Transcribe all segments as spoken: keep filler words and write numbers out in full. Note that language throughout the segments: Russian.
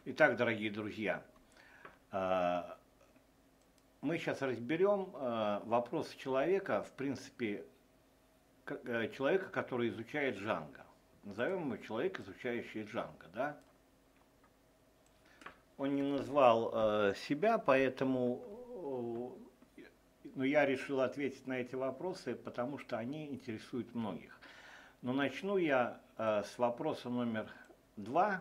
Итак, дорогие друзья, мы сейчас разберем вопрос человека, в принципе, человека, который изучает Django. Назовем его человек, изучающий Django, да? Он не назвал себя, поэтому но я решил ответить на эти вопросы, потому что они интересуют многих. Но начну я с вопроса номер два.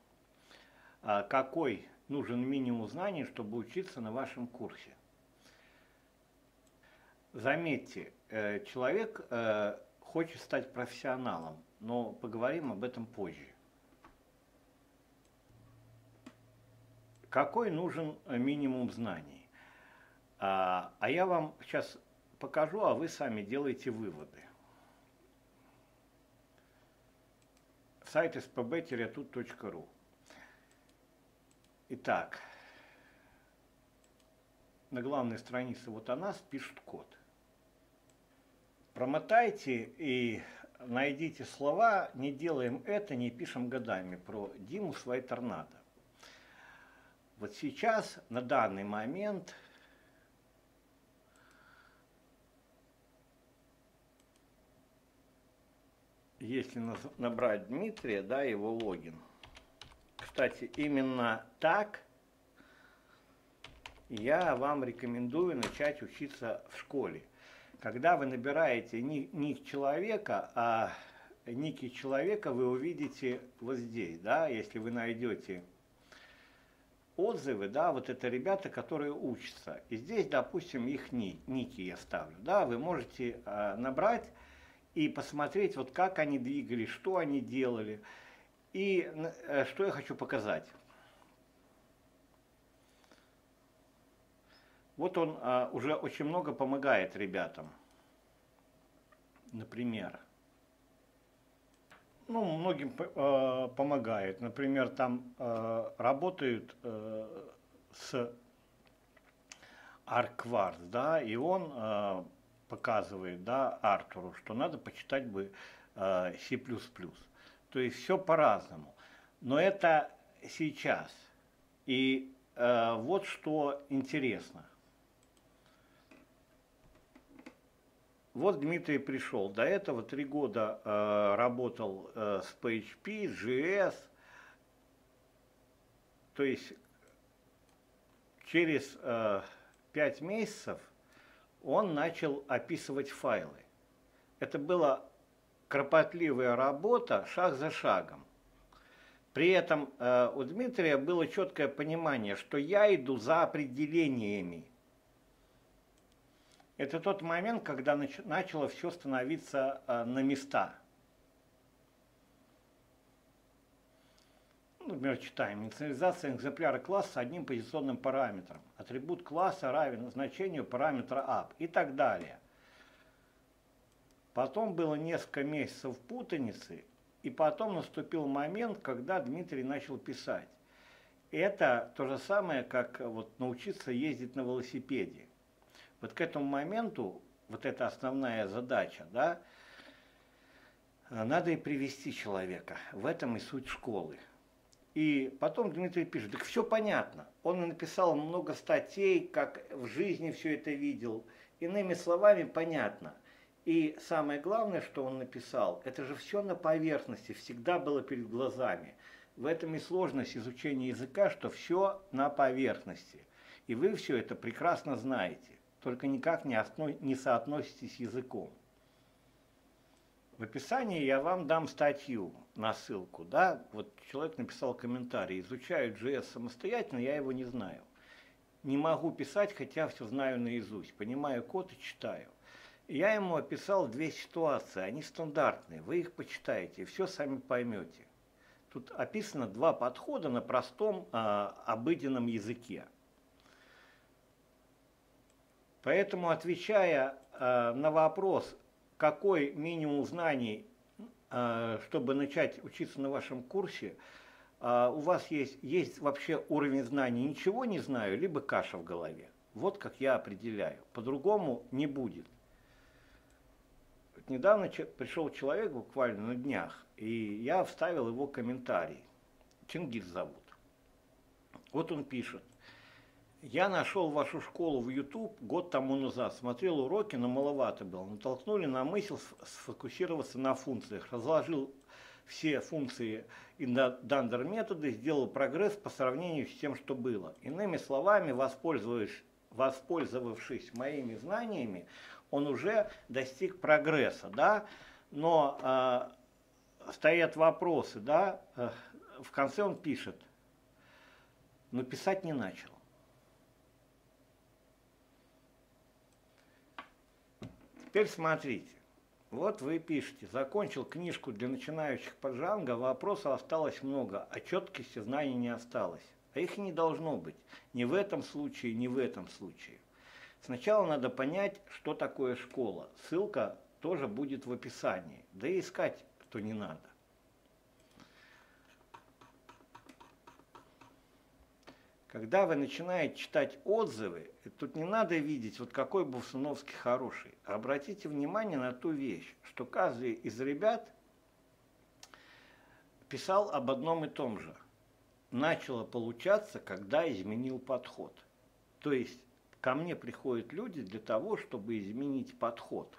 Какой нужен минимум знаний, чтобы учиться на вашем курсе? Заметьте, человек хочет стать профессионалом, но поговорим об этом позже. Какой нужен минимум знаний? А, а я вам сейчас покажу, а вы сами делаете выводы. Сайт эс пэ бэ тут точка ру. Итак, на главной странице вот она пишет код. Промотайте и найдите слова «не делаем это, не пишем годами» про Диму Свайторнадо. Вот сейчас, на данный момент, если набрать Дмитрия, да, его логин. Кстати, именно так я вам рекомендую начать учиться в школе. Когда вы набираете ник человека, а ники человека вы увидите вот здесь, да, если вы найдете отзывы, да, вот это ребята, которые учатся. И здесь, допустим, их ники я ставлю, да, вы можете а, набрать и посмотреть, вот как они двигались, что они делали. И что я хочу показать. Вот он а, уже очень много помогает ребятам. Например, ну, многим э, помогает. Например, там э, работают э, с Аркварс, да, и он э, показывает, да, Артуру, что надо почитать бы э, си плюс плюс. То есть все по-разному. Но это сейчас. И э, вот что интересно. Вот Дмитрий пришел. До этого три года э, работал э, с пи эйч пи, джей эс. То есть через э, пять месяцев он начал описывать файлы. Это была кропотливая работа, шаг за шагом. При этом э, у Дмитрия было четкое понимание, что я иду за определениями. Это тот момент, когда нач начало все становиться э, на места. Например, читаем. Инициализация экземпляра класса одним позиционным параметром. Атрибут класса равен значению параметра app и так далее. Потом было несколько месяцев путаницы, и потом наступил момент, когда Дмитрий начал писать. Это то же самое, как вот научиться ездить на велосипеде. Вот к этому моменту, вот это основная задача, да, надо и привести человека. В этом и суть школы. И потом Дмитрий пишет, так все понятно. Он написал много статей, как в жизни все это видел. Иными словами, понятно. И самое главное, что он написал, это же все на поверхности, всегда было перед глазами. В этом и сложность изучения языка, что все на поверхности. И вы все это прекрасно знаете, только никак не, основ... не соотноситесь с языком. В описании я вам дам статью на ссылку. Да? Вот человек написал комментарий, изучаю джей эс самостоятельно, я его не знаю. Не могу писать, хотя все знаю наизусть, понимаю код и читаю. Я ему описал две ситуации, они стандартные, вы их почитаете, все сами поймете. Тут описано два подхода на простом э, обыденном языке. Поэтому, отвечая э, на вопрос, какой минимум знаний, э, чтобы начать учиться на вашем курсе, э, у вас есть, есть вообще уровень знаний «ничего не знаю», либо каша в голове. Вот как я определяю, по-другому не будет. Недавно пришел человек, буквально на днях, и я вставил его комментарий. Чингис зовут. Вот он пишет. Я нашел вашу школу в YouTube год тому назад, смотрел уроки, но маловато было. Натолкнули на мысль сфокусироваться на функциях. Разложил все функции и дандер методы, сделал прогресс по сравнению с тем, что было. Иными словами, воспользовавшись, воспользовавшись моими знаниями, он уже достиг прогресса, да? Но э, стоят вопросы, да? Э, в конце он пишет, но писать не начал. Теперь смотрите, вот вы пишете, закончил книжку для начинающих по Django, вопросов осталось много, а четкости знаний не осталось. А их и не должно быть, ни в этом случае, ни в этом случае. Сначала надо понять, что такое школа. Ссылка тоже будет в описании, да и искать то не надо. Когда вы начинаете читать отзывы, тут не надо видеть, вот какой был Сыновский хороший. Обратите внимание на ту вещь, что каждый из ребят писал об одном и том же. Начало получаться, когда изменил подход. То есть ко мне приходят люди для того, чтобы изменить подход.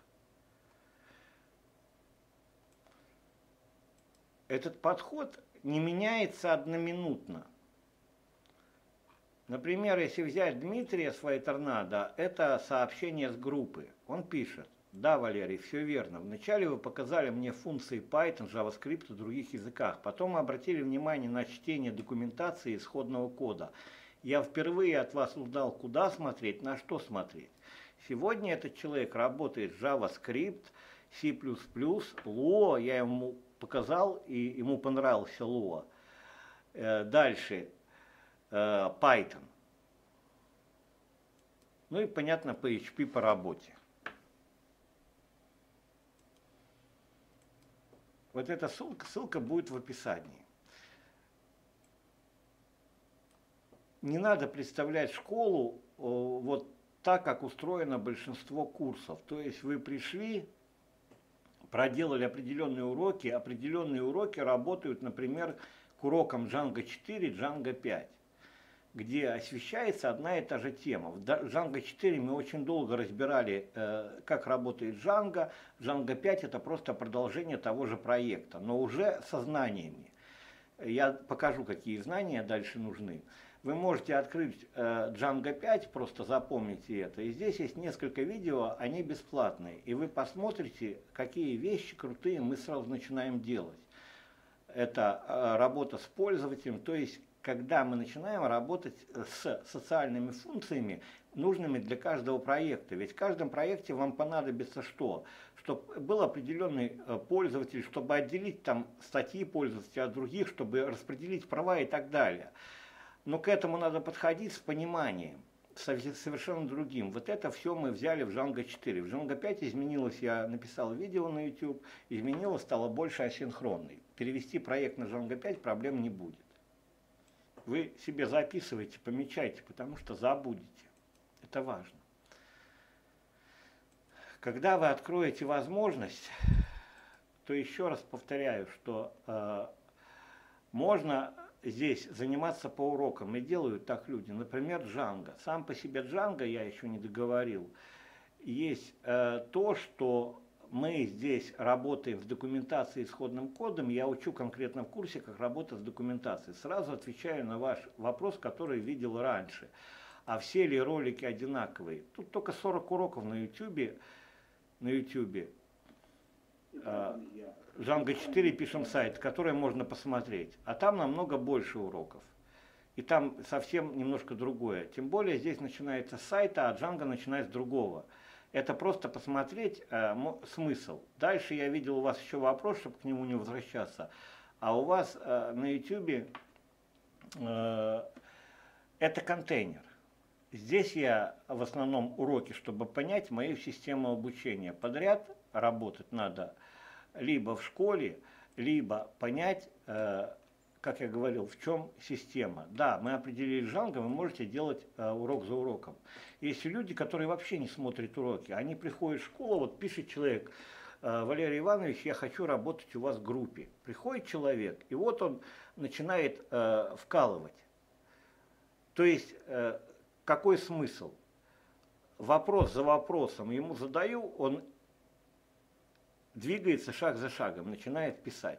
Этот подход не меняется одноминутно. Например, если взять Дмитрия с Вайтернада, это сообщение с группы. Он пишет: да, Валерий, все верно. Вначале вы показали мне функции Python, JavaScript и других языках. Потом обратили внимание на чтение документации исходного кода. Я впервые от вас узнал, куда смотреть, на что смотреть. Сегодня этот человек работает с JavaScript, C++, Lua. Я ему показал, и ему понравился Lua. Дальше. Python. Ну и, понятно, пи эйч пи по работе. Вот эта ссылка, ссылка будет в описании. Не надо представлять школу вот так, как устроено большинство курсов. То есть вы пришли, проделали определенные уроки, определенные уроки работают, например, к урокам Django четыре, Django пять. Где освещается одна и та же тема. В Django четыре мы очень долго разбирали, э, как работает Django. Django пять это просто продолжение того же проекта, но уже со знаниями. Я покажу, какие знания дальше нужны. Вы можете открыть э, Django пять, просто запомните это. И здесь есть несколько видео, они бесплатные. И вы посмотрите, какие вещи крутые мы сразу начинаем делать. Это э, работа с пользователем, то есть когда мы начинаем работать с социальными функциями, нужными для каждого проекта. Ведь в каждом проекте вам понадобится что? Чтобы был определенный пользователь, чтобы отделить там статьи пользователя от других, чтобы распределить права и так далее. Но к этому надо подходить с пониманием, совершенно другим. Вот это все мы взяли в Django четыре. В Django пять изменилось, я написал видео на YouTube, изменилось, стало больше асинхронной. Перевести проект на Django пять проблем не будет. Вы себе записывайте, помечайте, потому что забудете. Это важно. Когда вы откроете возможность, то еще раз повторяю, что э, можно здесь заниматься по урокам, и делают так люди. Например, Django. Сам по себе Django, я еще не договорил, есть э, то, что мы здесь работаем с документацией и исходным кодом. Я учу конкретно в курсе, как работать с документацией. Сразу отвечаю на ваш вопрос, который видел раньше. А все ли ролики одинаковые? Тут только сорок уроков на YouTube. На YouTube. Django четыре пишем сайт, который можно посмотреть. А там намного больше уроков. И там совсем немножко другое. Тем более здесь начинается с сайта, а Django начинает с другого. Это просто посмотреть э, смысл. Дальше я видел у вас еще вопрос, чтобы к нему не возвращаться. А у вас э, на YouTube э, это контейнер. Здесь я в основном уроки, чтобы понять мою систему обучения. Подряд работать надо либо в школе, либо понять, э, как я говорил, в чем система. Да, мы определили Django, вы можете делать э, урок за уроком. Есть люди, которые вообще не смотрят уроки. Они приходят в школу, вот пишет человек: Валерий Иванович, я хочу работать у вас в группе. Приходит человек, и вот он начинает э, вкалывать. То есть, э, какой смысл? Вопрос за вопросом ему задаю, он двигается шаг за шагом, начинает писать.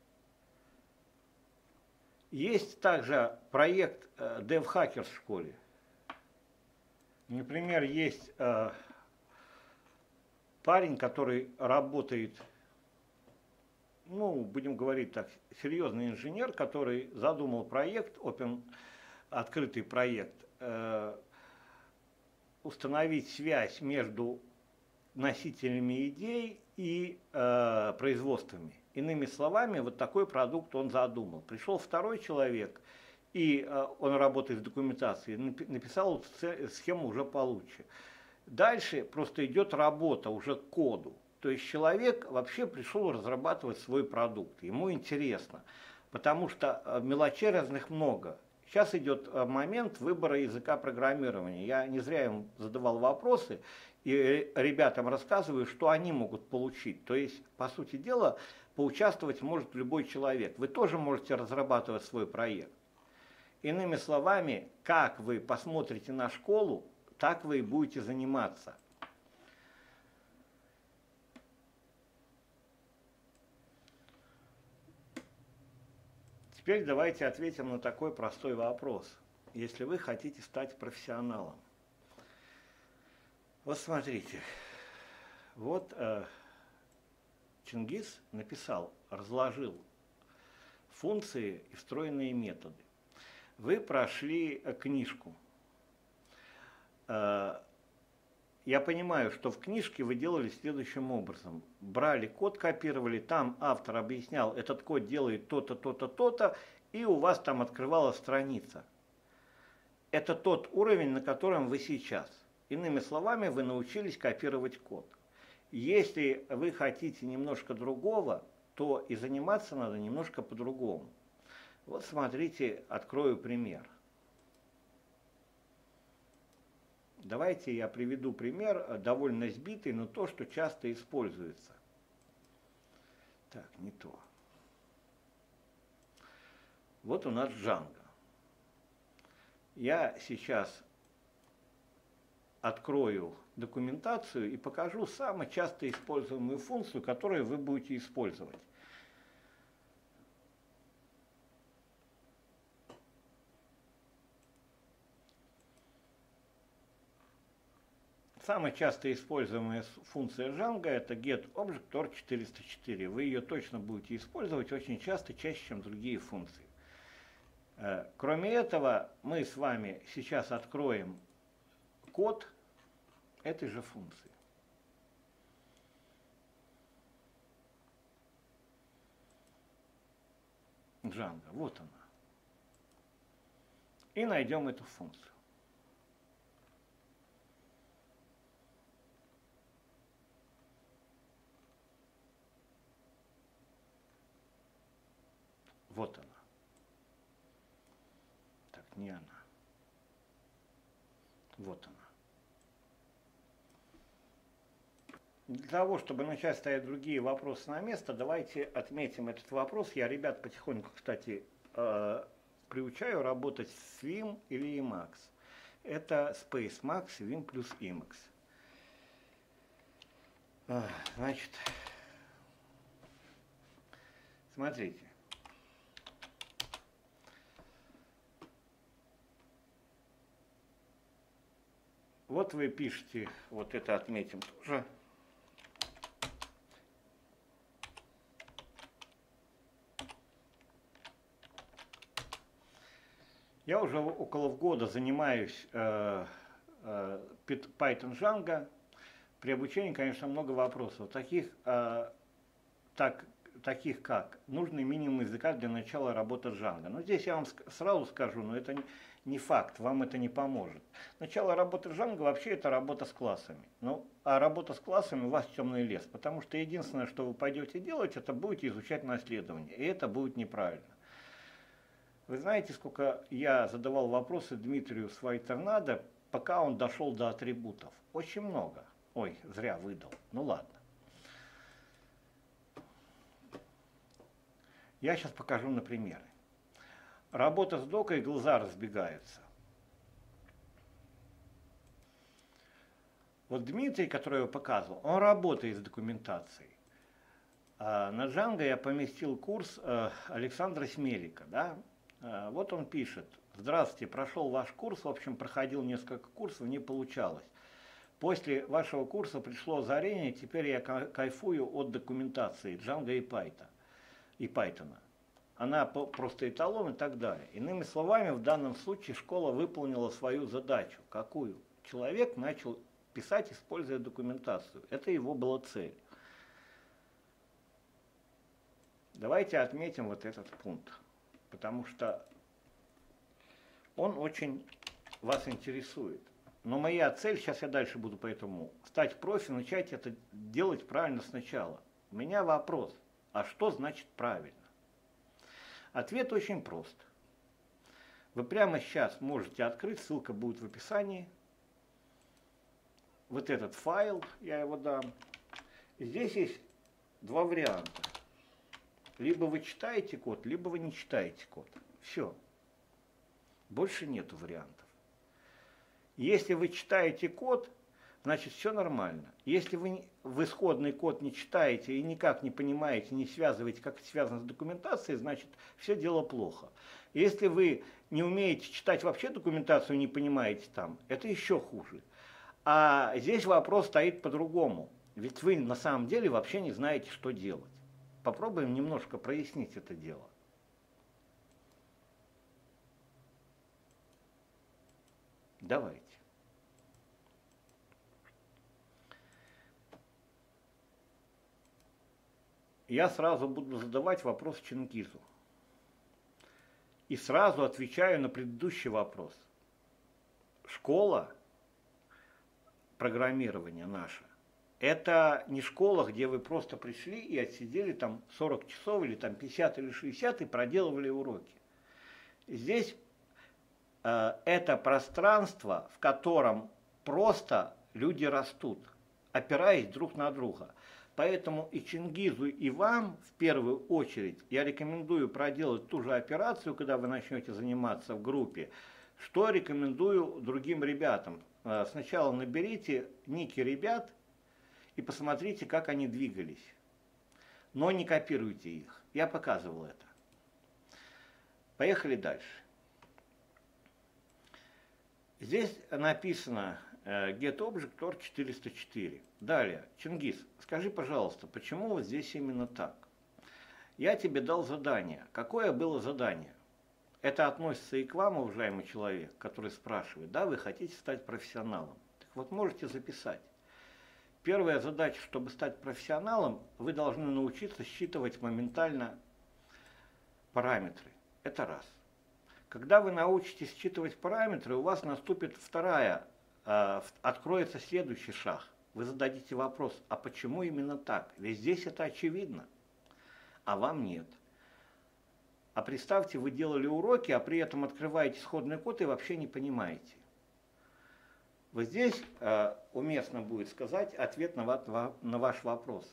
Есть также проект э, DevHackers в школе. Например, есть э, парень, который работает, ну, будем говорить так, серьезный инженер, который задумал проект, open, открытый проект, э, установить связь между носителями идей и э, производствами. Иными словами, вот такой продукт он задумал. Пришел второй человек, и э, он работает в документации, написал схему уже получше. Дальше просто идет работа уже к коду. То есть человек вообще пришел разрабатывать свой продукт. Ему интересно, потому что мелочей разных много. Сейчас идет момент выбора языка программирования. Я не зря им задавал вопросы, и ребятам рассказываю, что они могут получить. То есть, по сути дела, поучаствовать может любой человек. Вы тоже можете разрабатывать свой проект. Иными словами, как вы посмотрите на школу, так вы и будете заниматься. Теперь давайте ответим на такой простой вопрос. Если вы хотите стать профессионалом. Вот смотрите, вот э, Чингис написал, разложил функции и встроенные методы. Вы прошли э, книжку. Э, я понимаю, что в книжке вы делали следующим образом. Брали код, копировали, там автор объяснял, этот код делает то-то, то-то, то-то, и у вас там открывалась страница. Это тот уровень, на котором вы сейчас. Иными словами, вы научились копировать код. Если вы хотите немножко другого, то и заниматься надо немножко по-другому. Вот смотрите, открою пример. Давайте я приведу пример, довольно сбитый, но то, что часто используется. Так, не то. Вот у нас Django. Я сейчас открою документацию и покажу самую часто используемую функцию, которую вы будете использовать. Самая часто используемая функция Django – это getObject четыреста четыре. Вы ее точно будете использовать очень часто, чаще, чем другие функции. Кроме этого, мы с вами сейчас откроем код этой же функции. Django, вот она. И найдем эту функцию. Вот она. Так, не она. Вот она. Для того, чтобы начать ставить другие вопросы на место, давайте отметим этот вопрос. Я ребят потихоньку, кстати, э, приучаю работать с Vim или Emacs. Это SpaceMax, Vim плюс Emacs. А, значит, смотрите. Вот вы пишете, вот это отметим тоже. Я уже около года занимаюсь э, э, Python Django. При обучении, конечно, много вопросов, таких, э, так, таких как нужный минимум языка для начала работы Django. Но здесь я вам сразу скажу, но это не, не факт, вам это не поможет. Начало работы Django вообще это работа с классами. Ну, а работа с классами у вас темный лес, потому что единственное, что вы пойдете делать, это будете изучать наследование, и это будет неправильно. Вы знаете, сколько я задавал вопросы Дмитрию с Вайтернадо, пока он дошел до атрибутов? Очень много. Ой, зря выдал. Ну ладно. Я сейчас покажу на примеры. Работа с докой, глаза разбегаются. Вот Дмитрий, который я показывал, он работает с документацией. А на Django я поместил курс э, Александра Смелика. Да? Э, вот он пишет. Здравствуйте, прошел ваш курс, в общем, проходил несколько курсов, не получалось. После вашего курса пришло озарение, теперь я кайфую от документации Django и Python. И Python. Она просто эталон и так далее. Иными словами, в данном случае школа выполнила свою задачу. Какую? Человек начал писать, используя документацию. Это его была цель. Давайте отметим вот этот пункт, потому что он очень вас интересует. Но моя цель, сейчас я дальше буду поэтому, стать профи, начать это делать правильно сначала. У меня вопрос, а что значит правильно? Ответ очень прост. Вы прямо сейчас можете открыть, ссылка будет в описании. Вот этот файл, я его дам. И здесь есть два варианта. Либо вы читаете код, либо вы не читаете код. Все. Больше нету вариантов. Если вы читаете код, значит все нормально. Если вы в исходный код не читаете и никак не понимаете, не связываете, как это связано с документацией, значит все дело плохо. Если вы не умеете читать вообще документацию, не понимаете там, это еще хуже. А здесь вопрос стоит по-другому. Ведь вы на самом деле вообще не знаете, что делать. Попробуем немножко прояснить это дело. Давайте. Я сразу буду задавать вопрос Чингизу. И сразу отвечаю на предыдущий вопрос. Школа программирования наша, это не школа, где вы просто пришли и отсидели там сорок часов или там пятьдесят или шестьдесят и проделывали уроки. Здесь э, это пространство, в котором просто люди растут, опираясь друг на друга. Поэтому и Чингизу, и вам в первую очередь я рекомендую проделать ту же операцию, когда вы начнете заниматься в группе, что рекомендую другим ребятам. Сначала наберите ники ребят и посмотрите, как они двигались. Но не копируйте их. Я показывал это. Поехали дальше. Здесь написано getObject тор четыреста четыре. Далее, Чингиз, скажи, пожалуйста, почему вот здесь именно так? Я тебе дал задание. Какое было задание? Это относится и к вам, уважаемый человек, который спрашивает, да, вы хотите стать профессионалом. Так вот, можете записать. Первая задача, чтобы стать профессионалом, вы должны научиться считывать моментально параметры. Это раз. Когда вы научитесь считывать параметры, у вас наступит вторая, э, откроется следующий шаг. Вы зададите вопрос, а почему именно так? Ведь здесь это очевидно, а вам нет. А представьте, вы делали уроки, а при этом открываете исходный код и вообще не понимаете. Вот здесь э, уместно будет сказать ответ на, ва на ваш вопрос.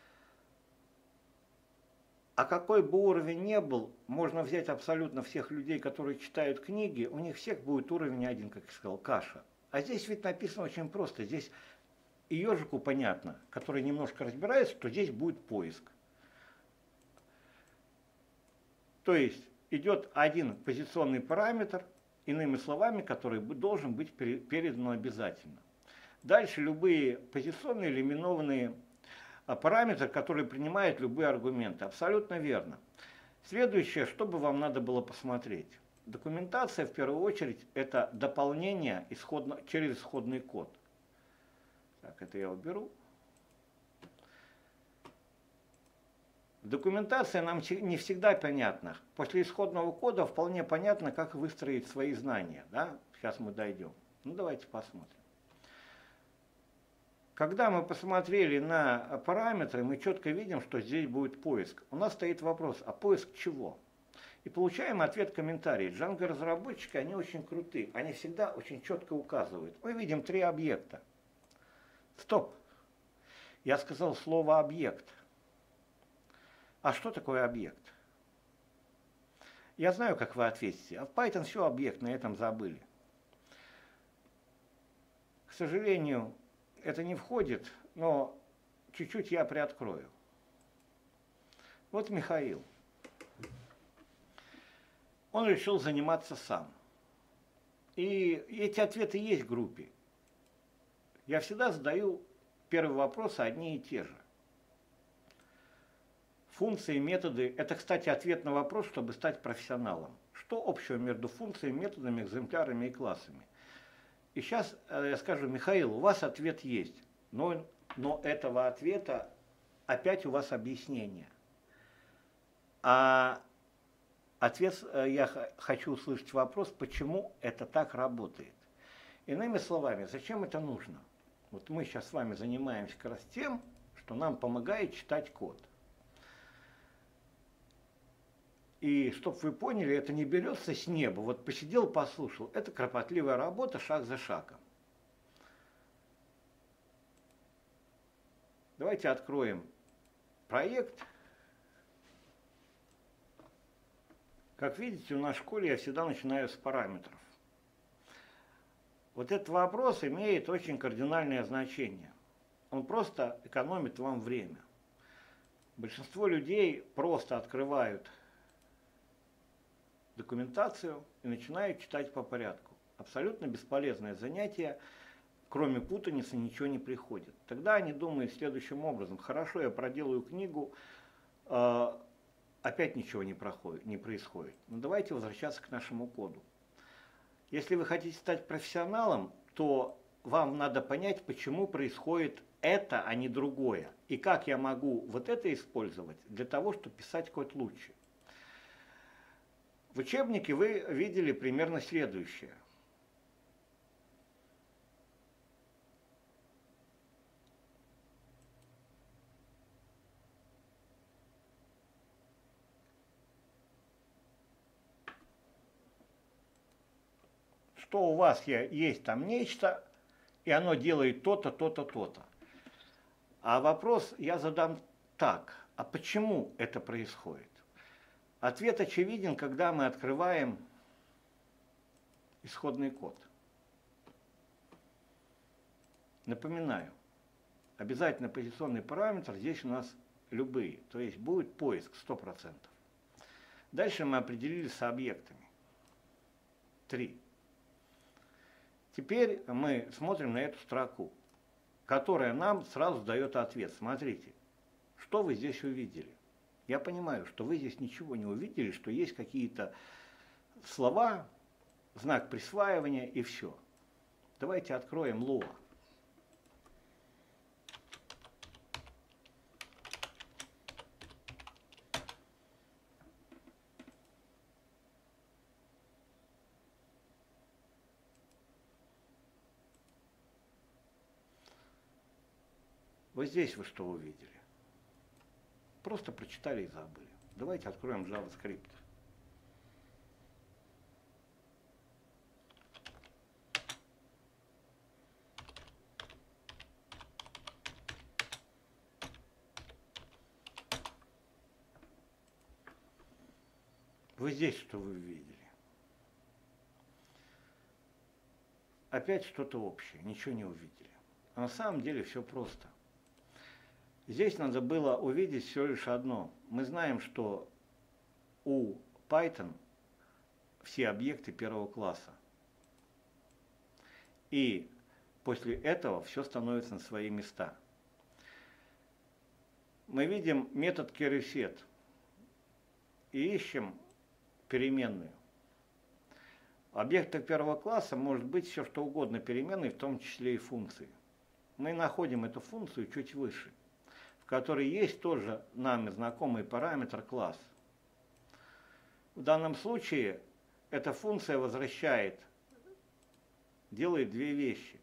А какой бы уровень ни был, можно взять абсолютно всех людей, которые читают книги, у них всех будет уровень один, как я сказал, каша. А здесь ведь написано очень просто. Здесь и ежику понятно, который немножко разбирается, что здесь будет поиск. То есть идет один позиционный параметр, иными словами, который должен быть передан обязательно. Дальше любые позиционные или именованные параметры, которые принимают любые аргументы. Абсолютно верно. Следующее, что бы вам надо было посмотреть. Документация, в первую очередь, это дополнение исходно, через исходный код. Так, это я уберу. Документация нам не всегда понятна. После исходного кода вполне понятно, как выстроить свои знания. Да? Сейчас мы дойдем. Ну, давайте посмотрим. Когда мы посмотрели на параметры, мы четко видим, что здесь будет поиск. У нас стоит вопрос, а поиск чего? И получаем ответ комментарий. Django-разработчики, они очень крутые. Они всегда очень четко указывают. Мы видим три объекта. Стоп. Я сказал слово «объект». А что такое объект? Я знаю, как вы ответите. А в Python все объект, на этом забыли. К сожалению, это не входит, но чуть-чуть я приоткрою. Вот Михаил. Он решил заниматься сам. И эти ответы есть в группе. Я всегда задаю первые вопросы одни и те же. Функции, методы – это, кстати, ответ на вопрос, чтобы стать профессионалом. Что общего между функциями, методами, экземплярами и классами? И сейчас я скажу: Михаил, у вас ответ есть, но, но этого ответа опять у вас объяснение. А ответ, я хочу услышать вопрос, почему это так работает. Иными словами, зачем это нужно? Вот мы сейчас с вами занимаемся как раз тем, что нам помогает читать код. И чтобы вы поняли, это не берется с неба. Вот посидел, послушал. Это кропотливая работа, шаг за шагом. Давайте откроем проект. Как видите, у нас в школе я всегда начинаю с параметров. Вот этот вопрос имеет очень кардинальное значение. Он просто экономит вам время. Большинство людей просто открывают документацию и начинают читать по порядку. Абсолютно бесполезное занятие, кроме путаницы ничего не приходит. Тогда они думают следующим образом: хорошо, я проделаю книгу, э, опять ничего не, проходит, не происходит. Но давайте возвращаться к нашему коду. Если вы хотите стать профессионалом, то вам надо понять, почему происходит это, а не другое. И как я могу вот это использовать для того, чтобы писать код лучше. В учебнике вы видели примерно следующее. Что у вас есть там нечто, и оно делает то-то, то-то, то-то. А вопрос я задам так: а почему это происходит? Ответ очевиден, когда мы открываем исходный код. Напоминаю, обязательно позиционный параметр здесь у нас любые, то есть будет поиск сто процентов. Дальше мы определили с объектами. Три. Теперь мы смотрим на эту строку, которая нам сразу дает ответ. Смотрите, что вы здесь увидели. Я понимаю, что вы здесь ничего не увидели, что есть какие-то слова, знак присваивания и все. Давайте откроем Lua. Вот здесь вы что увидели? Просто прочитали и забыли. Давайте откроем JavaScript. Вот здесь что вы увидели? Опять что-то общее, ничего не увидели. А на самом деле все просто. Здесь надо было увидеть все лишь одно. Мы знаем, что у Python все объекты первого класса. И после этого все становится на свои места. Мы видим метод carrySet и ищем переменную. В объектах первого класса может быть все что угодно переменной, в том числе и функции. Мы находим эту функцию чуть выше, в которой есть тоже нами знакомый параметр класс. В данном случае эта функция возвращает, делает две вещи.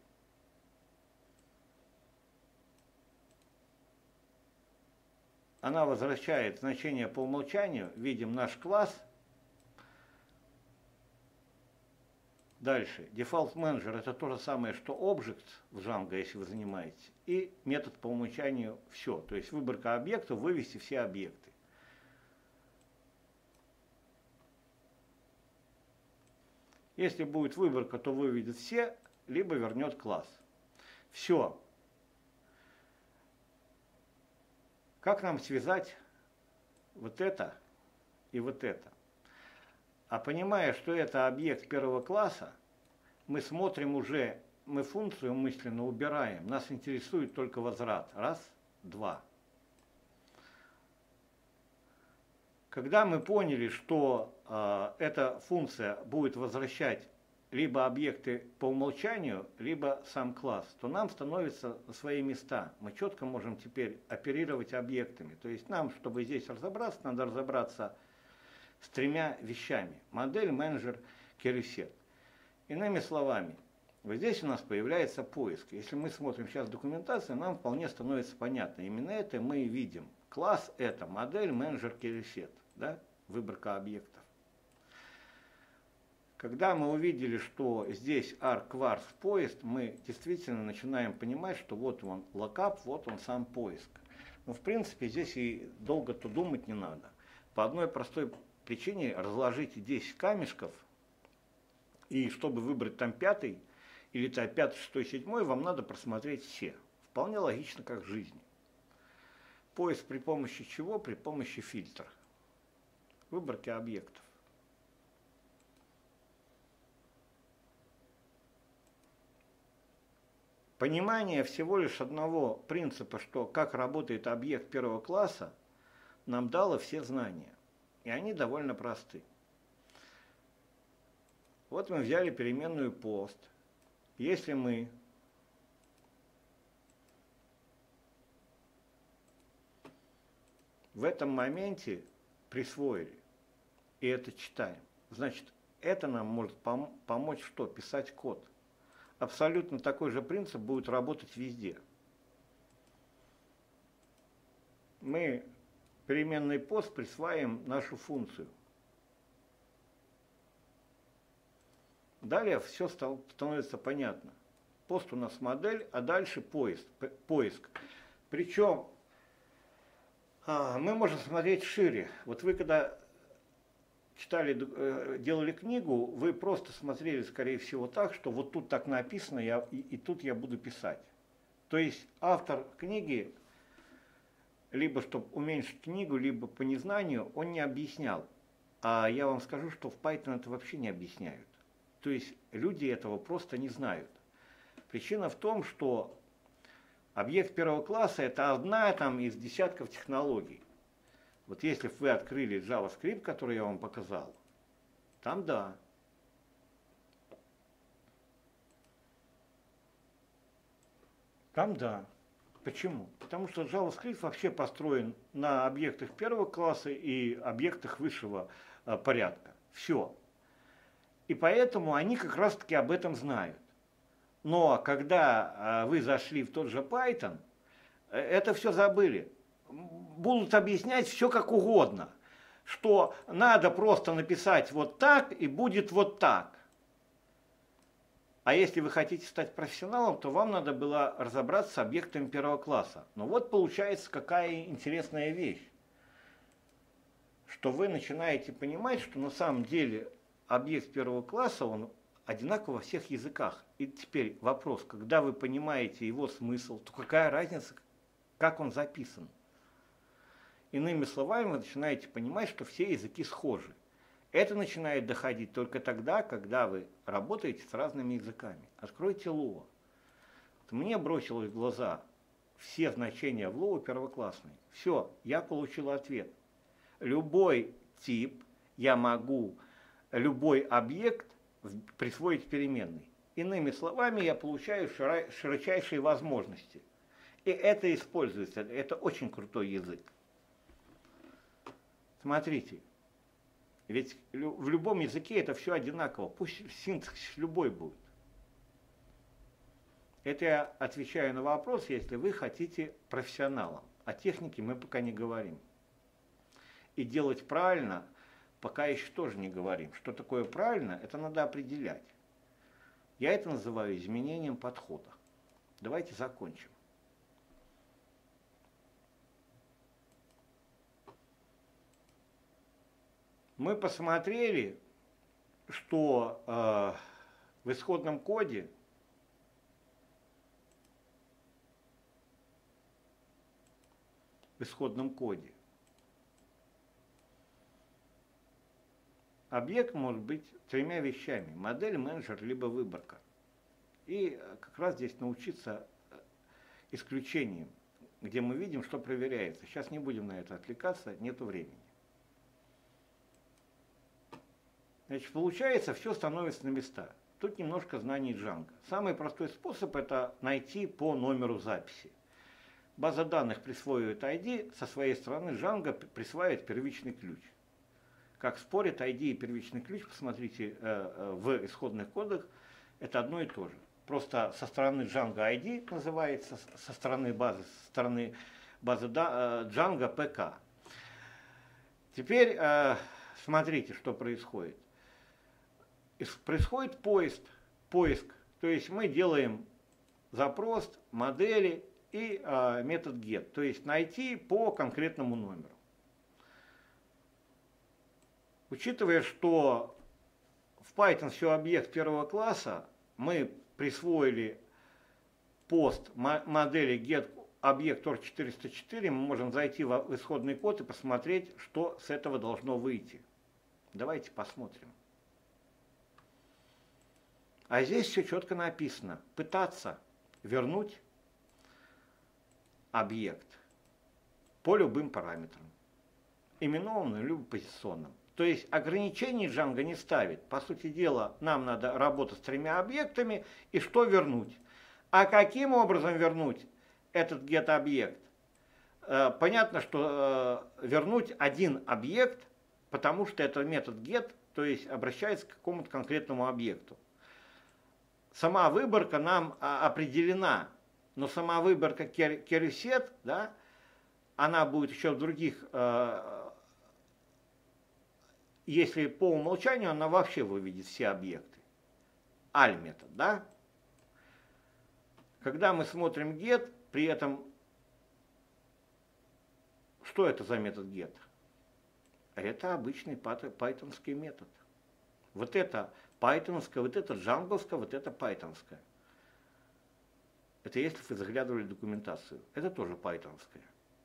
Она возвращает значение по умолчанию, видим наш класс. Дальше, Default Manager это то же самое, что Object в Django, если вы занимаетесь, и метод по умолчанию все. То есть выборка объектов, вывести все объекты. Если будет выборка, то выведет все, либо вернет класс. Все. Как нам связать вот это и вот это? А понимая, что это объект первого класса, мы смотрим уже, мы функцию мысленно убираем. Нас интересует только возврат. Раз, два. Когда мы поняли, что э, эта функция будет возвращать либо объекты по умолчанию, либо сам класс, то нам становится на свои места. Мы четко можем теперь оперировать объектами. То есть нам, чтобы здесь разобраться, надо разобраться с тремя вещами. Модель, менеджер, кересет. Иными словами, вот здесь у нас появляется поиск. Если мы смотрим сейчас документацию, нам вполне становится понятно. Именно это мы и видим. Класс – это модель, менеджер, кересет. Да? Выборка объектов. Когда мы увидели, что здесь argvars поиск, мы действительно начинаем понимать, что вот он локап, вот он сам поиск. Но в принципе здесь и долго-то думать не надо. По одной простой причине разложите десять камешков, и чтобы выбрать там пятый, или там пятый, шестой, седьмой, вам надо просмотреть все. Вполне логично, как в жизни. Поиск при помощи чего? При помощи фильтра. Выборки объектов. Понимание всего лишь одного принципа, что как работает объект первого класса, нам дало все знания. И они довольно просты. Вот мы взяли переменную пост. Если мы в этом моменте присвоили и это читаем, значит, это нам может пом- помочь что? Писать код. Абсолютно такой же принцип будет работать везде. Мы переменный пост присваиваем нашу функцию. Далее все становится понятно. Пост у нас модель, а дальше поиск. поиск. Причем а, мы можем смотреть шире. Вот вы когда читали, делали книгу, вы просто смотрели, скорее всего, так, что вот тут так написано, я, и, и тут я буду писать. То есть автор книги, либо чтобы уменьшить книгу, либо по незнанию, он не объяснял. А я вам скажу, что в Python это вообще не объясняют. То есть люди этого просто не знают. Причина в том, что объект первого класса – это одна там, из десятков технологий. Вот если вы открыли JavaScript, который я вам показал, там да. Там да. Почему? Потому что JavaScript вообще построен на объектах первого класса и объектах высшего э, порядка. Все. И поэтому они как раз-таки об этом знают. Но когда э, вы зашли в тот же Python, э, это все забыли. Будут объяснять все как угодно, что надо просто написать вот так и будет вот так. А если вы хотите стать профессионалом, то вам надо было разобраться с объектами первого класса. Но вот получается какая интересная вещь, что вы начинаете понимать, что на самом деле объект первого класса, он одинаков во всех языках. И теперь вопрос, когда вы понимаете его смысл, то какая разница, как он записан? Иными словами, вы начинаете понимать, что все языки схожи. Это начинает доходить только тогда, когда вы работаете с разными языками. Откройте Lua. Мне бросилось в глаза все значения в Lua первоклассные. Все, я получил ответ. Любой тип я могу, любой объект присвоить переменной. Иными словами, я получаю широчайшие возможности. И это используется. Это очень крутой язык. Смотрите, ведь в любом языке это все одинаково, пусть синтаксис любой будет. Это я отвечаю на вопрос, если вы хотите профессионалом. О технике мы пока не говорим. И делать правильно пока еще тоже не говорим. Что такое правильно, это надо определять. Я это называю изменением подхода. Давайте закончим. Мы посмотрели, что э, в исходном коде в исходном коде. Объект может быть тремя вещами: модель, менеджер, либо выборка. И как раз здесь научиться исключениям, где мы видим, что проверяется. Сейчас не будем на это отвлекаться, нету времени. Значит, получается, все становится на места. Тут немножко знаний Django. Самый простой способ – это найти по номеру записи. База данных присваивает ай ди, со своей стороны Django присваивает первичный ключ. Как спорят ай ди и первичный ключ, посмотрите в исходных кодах, это одно и то же. Просто со стороны Django ай ди называется, со стороны базы, со стороны базы Django пи кей. Теперь смотрите, что происходит. Происходит поиск, поиск, то есть мы делаем запрос, модели и э, метод get, то есть найти по конкретному номеру. Учитывая, что в Python все объект первого класса, мы присвоили пост модели get объект ор четыреста четыре, мы можем зайти в исходный код и посмотреть, что с этого должно выйти. Давайте посмотрим. А здесь все четко написано. Пытаться вернуть объект по любым параметрам, именованным либо позиционным. То есть ограничений Django не ставит. По сути дела, нам надо работать с тремя объектами и что вернуть. А каким образом вернуть этот get-объект? Понятно, что вернуть один объект, потому что это метод get, то есть обращается к какому-то конкретному объекту. Сама выборка нам определена, но сама выборка carryset, да, она будет еще в других, э, если по умолчанию, она вообще выведет все объекты. Al метод, да. Когда мы смотрим get, при этом, что это за метод get? Это обычный пайтонский метод. Вот это пайтоновская, вот это джанговская, вот это пайтонская. Это если вы заглядывали в документацию. Это тоже пайтоновская.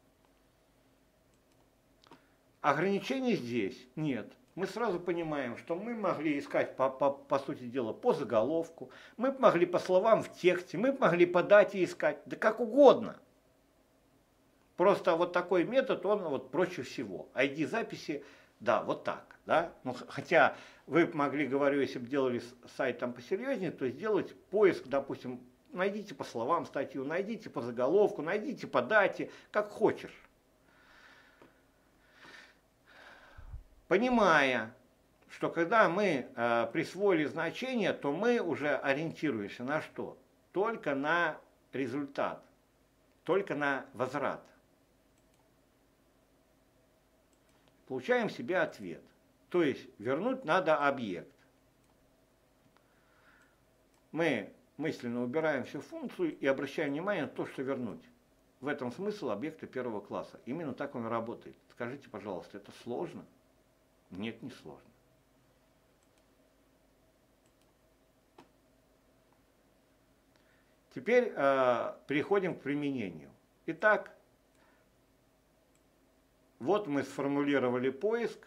Ограничений здесь нет. Мы сразу понимаем, что мы могли искать, по, по, по сути дела, по заголовку, мы могли по словам в тексте, мы могли по дате искать, да как угодно. Просто вот такой метод, он вот проще всего. ай ди записи, да, вот так. Да? Ну, хотя вы могли, говорю, если бы делали сайт там посерьезнее, то сделать поиск, допустим, найдите по словам статью, найдите по заголовку, найдите по дате, как хочешь. Понимая, что когда мы э, присвоили значение, то мы уже ориентируемся на что? Только на результат, только на возврат. Получаем себе ответ. То есть вернуть надо объект. Мы мысленно убираем всю функцию и обращаем внимание на то, что вернуть. В этом смысл объекта первого класса. Именно так он работает. Скажите, пожалуйста, это сложно? Нет, не сложно. Теперь э, переходим к применению. Итак, вот мы сформулировали поиск.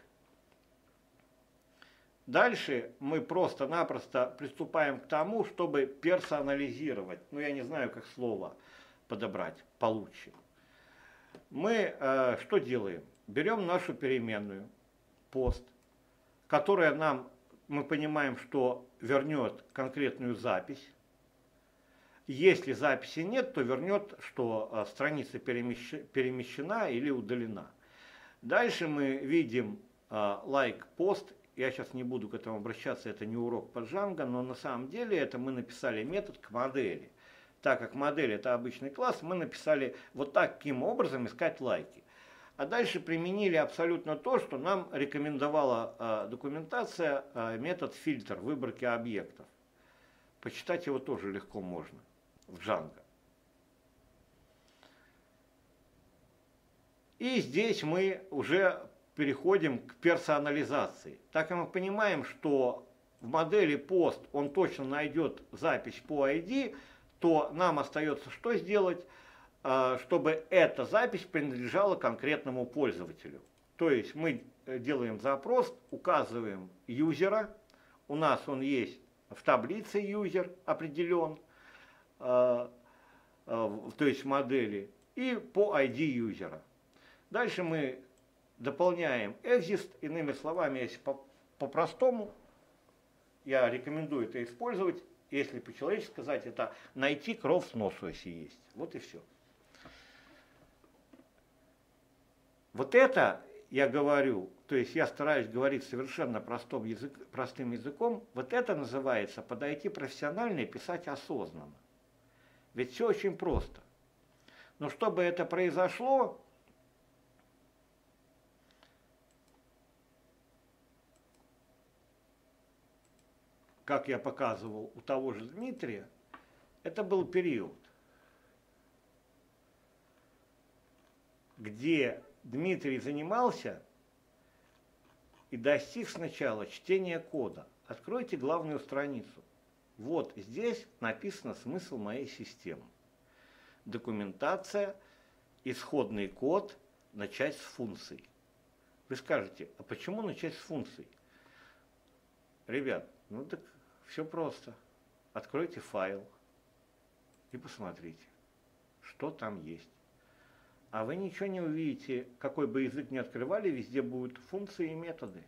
Дальше мы просто-напросто приступаем к тому, чтобы персонализировать. Ну, я не знаю, как слово подобрать получше. Мы э, что делаем? Берем нашу переменную, пост, которая нам, мы понимаем, что вернет конкретную запись. Если записи нет, то вернет, что э, страница перемещ... перемещена или удалена. Дальше мы видим э, like post. Я сейчас не буду к этому обращаться, это не урок по Django, но на самом деле это мы написали метод к модели. Так как модель это обычный класс, мы написали вот таким образом искать лайки. А дальше применили абсолютно то, что нам рекомендовала э, документация, э, метод фильтр выборки объектов. Почитать его тоже легко можно в Django. И здесь мы уже переходим к персонализации. Так как мы понимаем, что в модели пост он точно найдет запись по ай ди, то нам остается что сделать? чтобы эта запись принадлежала конкретному пользователю. То есть мы делаем запрос, указываем юзера, у нас он есть в таблице юзер определен, то есть модели, и по ай ди юзера. Дальше мы дополняем exist, иными словами, если по-простому, я рекомендую это использовать, если по-человечески сказать, это найти кровь с носу, если есть. Вот и все. Вот это я говорю, то есть я стараюсь говорить совершенно простым, язык, простым языком, вот это называется подойти профессионально и писать осознанно. Ведь все очень просто. Но чтобы это произошло, как я показывал у того же Дмитрия, это был период, где Дмитрий занимался и достиг сначала чтения кода. Откройте главную страницу. Вот здесь написано смысл моей системы. Документация, исходный код, начать с функций. Вы скажете, а почему начать с функций? Ребят, ну так все просто. Откройте файл и посмотрите, что там есть. А вы ничего не увидите, какой бы язык ни открывали, везде будут функции и методы.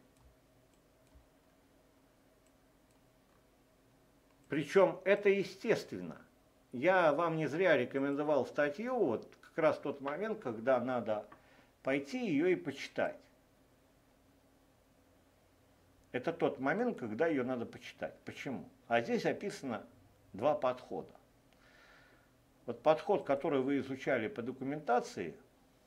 Причем это естественно. Я вам не зря рекомендовал статью, вот как раз тот момент, когда надо пойти ее и почитать. Это тот момент, когда ее надо почитать. Почему? А здесь описано два подхода. Вот подход, который вы изучали по документации,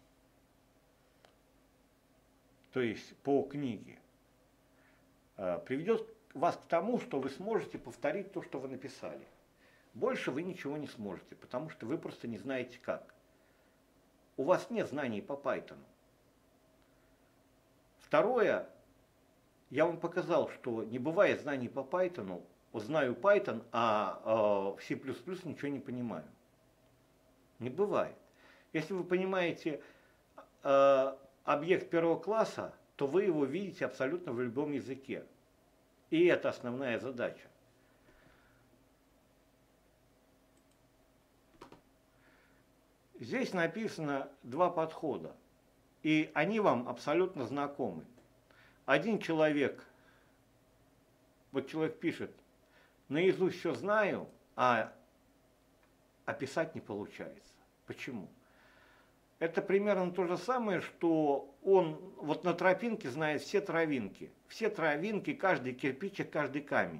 то есть по книге, приведет вас к тому, что вы сможете повторить то, что вы написали. Больше вы ничего не сможете, потому что вы просто не знаете как. У вас нет знаний по Python. Второе, я вам показал, что не бывает знаний по Python, знаю Python, а в C++ ничего не понимаю. Не бывает. Если вы понимаете э, объект первого класса, то вы его видите абсолютно в любом языке. И это основная задача. Здесь написано два подхода, и они вам абсолютно знакомы. Один человек, вот человек пишет, наизусть все знаю, а описать не получается. Почему? Это примерно то же самое, что он вот на тропинке знает все травинки. Все травинки, каждый кирпичик, каждый камень.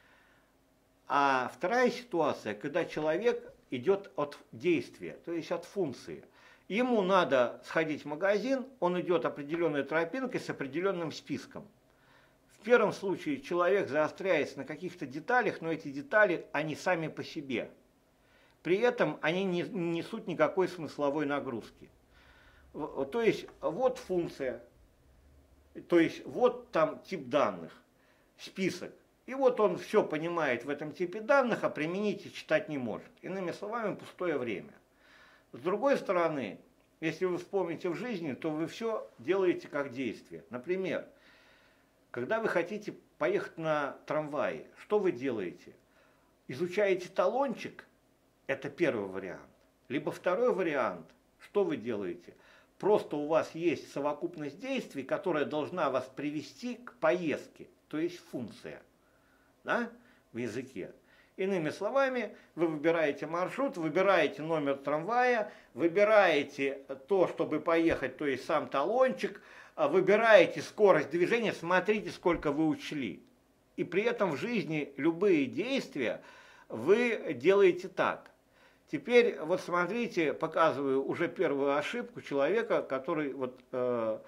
А вторая ситуация, когда человек идет от действия, то есть от функции. Ему надо сходить в магазин, он идет определенной тропинкой с определенным списком. В первом случае человек заостряется на каких-то деталях, но эти детали, они сами по себе. При этом они не несут никакой смысловой нагрузки. То есть вот функция, то есть вот там тип данных, список. И вот он все понимает в этом типе данных, а применить и читать не может. Иными словами, пустое время. С другой стороны, если вы вспомните в жизни, то вы все делаете как действие. Например, когда вы хотите поехать на трамвае, что вы делаете? Изучаете талончик. Это первый вариант. Либо второй вариант, что вы делаете? Просто у вас есть совокупность действий, которая должна вас привести к поездке, то есть функция, да, в языке. Иными словами, вы выбираете маршрут, выбираете номер трамвая, выбираете то, чтобы поехать, то есть сам талончик, выбираете скорость движения, смотрите, сколько вы учли. И при этом в жизни любые действия вы делаете так. Теперь вот смотрите, показываю уже первую ошибку человека, который вот э,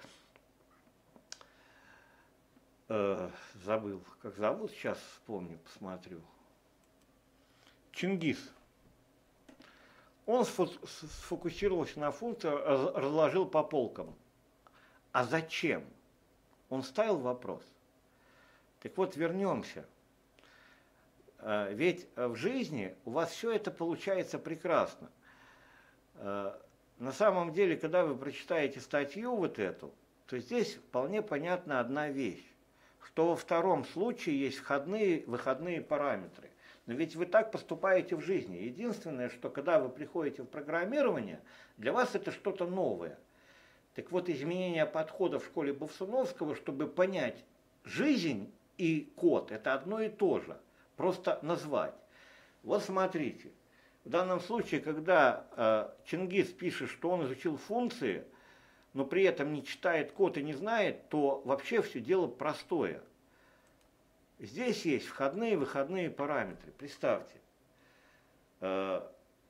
э, забыл, как зовут, сейчас вспомню, посмотрю. Чингис. Он сфокусировался на функции, разложил по полкам. А зачем? Он ставил вопрос. Так вот, вернемся. Ведь в жизни у вас все это получается прекрасно. Э, на самом деле, когда вы прочитаете статью вот эту, то здесь вполне понятна одна вещь, что во втором случае есть входные, выходные параметры. Но ведь вы так поступаете в жизни. Единственное, что когда вы приходите в программирование, для вас это что-то новое. Так вот, изменение подхода в школе Бовсуновского, чтобы понять жизнь и код, это одно и то же. Просто назвать. Вот смотрите. В данном случае, когда э, Чингис пишет, что он изучил функции, но при этом не читает код и не знает, то вообще все дело простое. Здесь есть входные и выходные параметры. Представьте, э,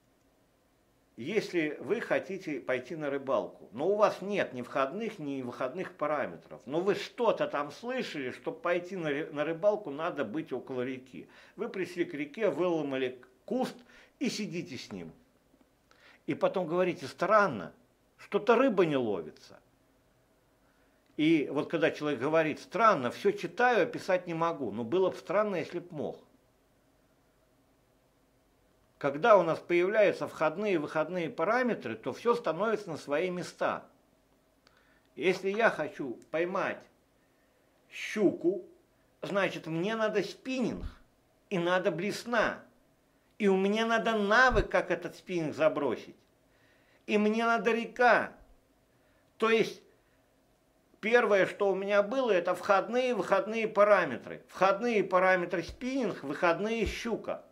если вы хотите пойти на рыбалку, но у вас нет ни входных, ни выходных параметров, но вы что-то там слышали, чтобы пойти на, на рыбалку, надо быть около реки. Вы пришли к реке, выломали куст и сидите с ним. И потом говорите, странно, что-то рыба не ловится. И вот когда человек говорит, странно, все читаю, а писать не могу. Но было бы странно, если б мог. Когда у нас появляются входные и выходные параметры, то все становится на свои места. Если я хочу поймать щуку, значит, мне надо спиннинг и надо блесна. И у меня надо навык, как этот спиннинг забросить. И мне надо река. То есть первое, что у меня было, это входные и выходные параметры. Входные параметры спиннинг, выходные щука.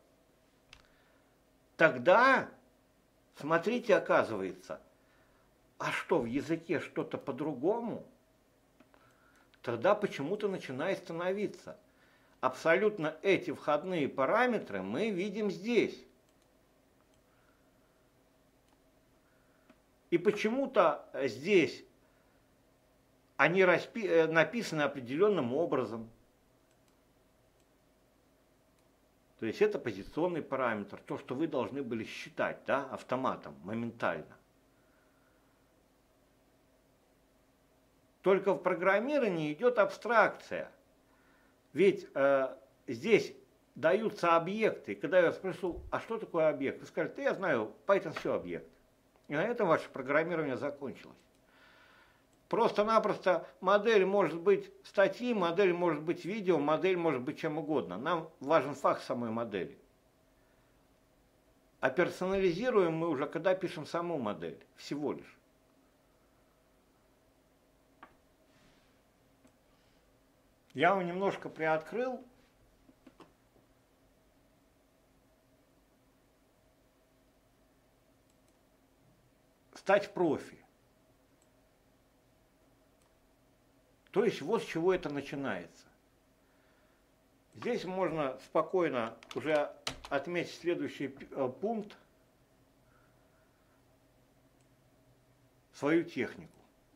Тогда, смотрите, оказывается, а что, в языке что-то по-другому? Тогда почему-то начинает становиться. Абсолютно эти входные параметры мы видим здесь. И почему-то здесь они распи- написаны определенным образом. То есть это позиционный параметр, то, что вы должны были считать, да, автоматом, моментально. Только в программировании идет абстракция. Ведь э, здесь даются объекты. И когда я спрошу, а что такое объект? Вы скажете, да я знаю, Python все объект. И на этом ваше программирование закончилось. Просто-напросто модель может быть статьи, модель может быть видео, модель может быть чем угодно. Нам важен факт самой модели. А персонализируем мы уже, когда пишем саму модель, всего лишь. Я вам немножко приоткрыл. Стать профи. То есть вот с чего это начинается. Здесь можно спокойно уже отметить следующий пункт. Свою технику.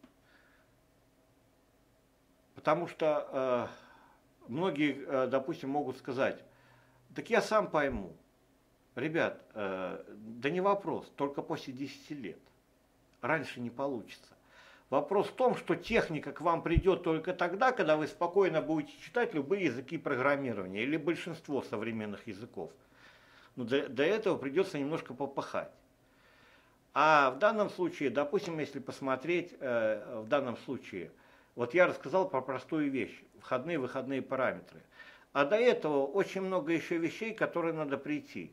Потому что э, многие, э, допустим, могут сказать, так я сам пойму. Ребят, э, да не вопрос, только после десяти лет. Раньше не получится. Вопрос в том, что техника к вам придет только тогда, когда вы спокойно будете читать любые языки программирования или большинство современных языков. Но до, до этого придется немножко попахать. А в данном случае, допустим, если посмотреть, э, в данном случае, вот я рассказал про простую вещь, входные и выходные параметры. А до этого очень много еще вещей, которые надо прийти.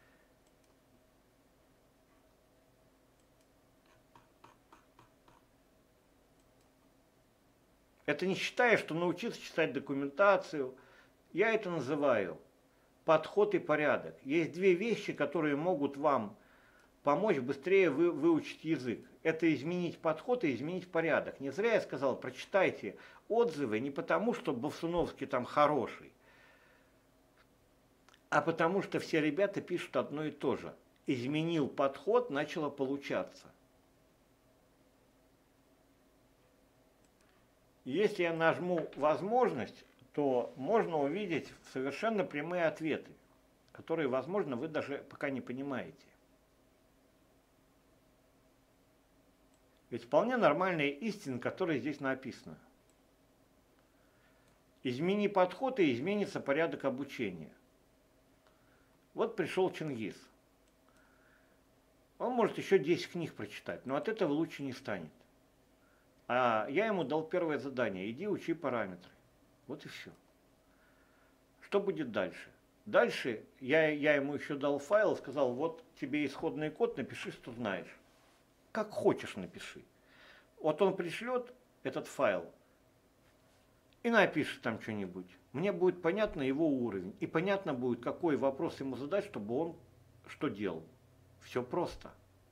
Это не считая, что научиться читать документацию. Я это называю подход и порядок. Есть две вещи, которые могут вам помочь быстрее вы, выучить язык. Это изменить подход и изменить порядок. Не зря я сказал, прочитайте отзывы не потому, что Бовсуновский там хороший, а потому что все ребята пишут одно и то же. Изменил подход, начало получаться. Если я нажму «Возможность», то можно увидеть совершенно прямые ответы, которые, возможно, вы даже пока не понимаете. Ведь вполне нормальные истины, которые здесь написаны. Измени подход, и изменится порядок обучения. Вот пришел Чингис. Он может еще десять книг прочитать, но от этого лучше не станет. А я ему дал первое задание: иди учи параметры. Вот и все. Что будет дальше? Дальше я, я ему еще дал файл, сказал: вот тебе исходный код, напиши, что знаешь. Как хочешь напиши. Вот он пришлет этот файл и напишет там что-нибудь. Мне будет понятно его уровень. И понятно будет, какой вопрос ему задать, чтобы он что делал. Все просто.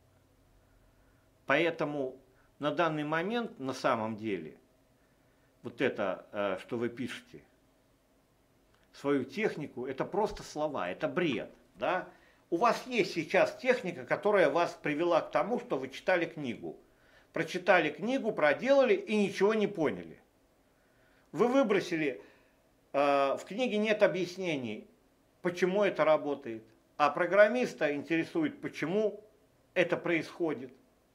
Поэтому на данный момент, на самом деле, вот это, что вы пишете, свою технику, это просто слова, это бред. Да? У вас есть сейчас техника, которая вас привела к тому, что вы читали книгу. Прочитали книгу, проделали и ничего не поняли. Вы выбросили, э, в книге нет объяснений, почему это работает. А программиста интересует, почему это происходит.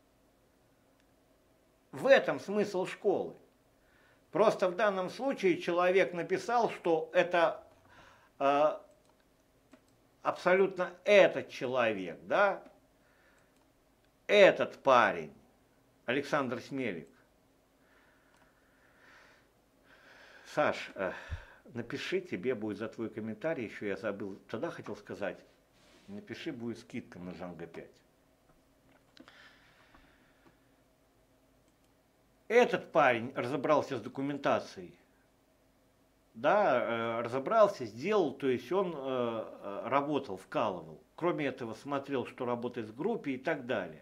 В этом смысл школы. Просто в данном случае человек написал, что это э, абсолютно этот человек, да, этот парень, Александр Смелик. Саш, э, напиши, тебе будет за твой комментарий, еще я забыл, тогда хотел сказать, напиши, будет скидка на Django пять. Этот парень разобрался с документацией, да, э, разобрался, сделал, то есть он э, работал, вкалывал. Кроме этого, смотрел, что работает в группе и так далее.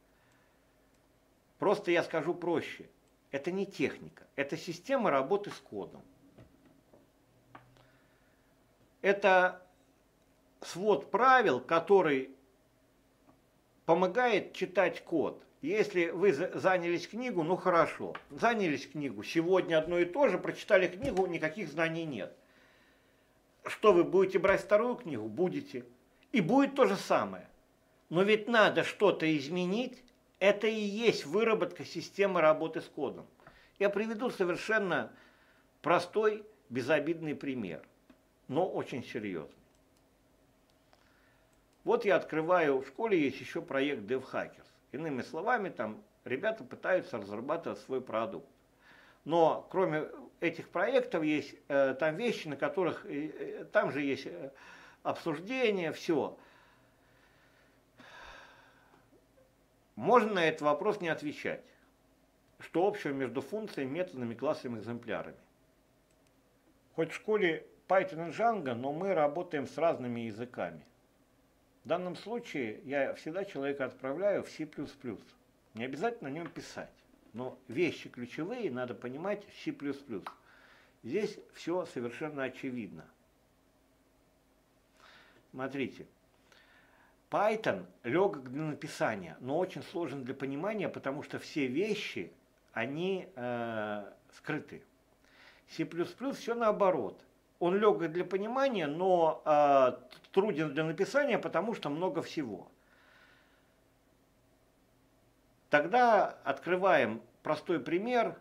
Просто я скажу проще. Это не техника, это система работы с кодом. Это свод правил, который помогает читать код. Если вы занялись книгу, ну хорошо, занялись книгу, сегодня одно и то же, прочитали книгу, никаких знаний нет. Что вы будете брать вторую книгу? Будете. И будет то же самое. Но ведь надо что-то изменить, это и есть выработка системы работы с кодом. Я приведу совершенно простой, безобидный пример, но очень серьезный. Вот я открываю, в школе есть еще проект DevHackers. Иными словами, там ребята пытаются разрабатывать свой продукт. Но кроме этих проектов есть э, там вещи, на которых, э, там же есть э, обсуждение, все. Можно на этот вопрос не отвечать. Что общего между функциями, методами, классами, экземплярами? Хоть в школе Python и Django, но мы работаем с разными языками. В данном случае я всегда человека отправляю в C плюс плюс. Не обязательно на нем писать, но вещи ключевые надо понимать в C плюс плюс. Здесь все совершенно очевидно. Смотрите, Python легок для написания, но очень сложен для понимания, потому что все вещи, они э, скрыты. C плюс плюс все наоборот. Он легок для понимания, но э, труден для написания, потому что много всего. Тогда открываем простой пример.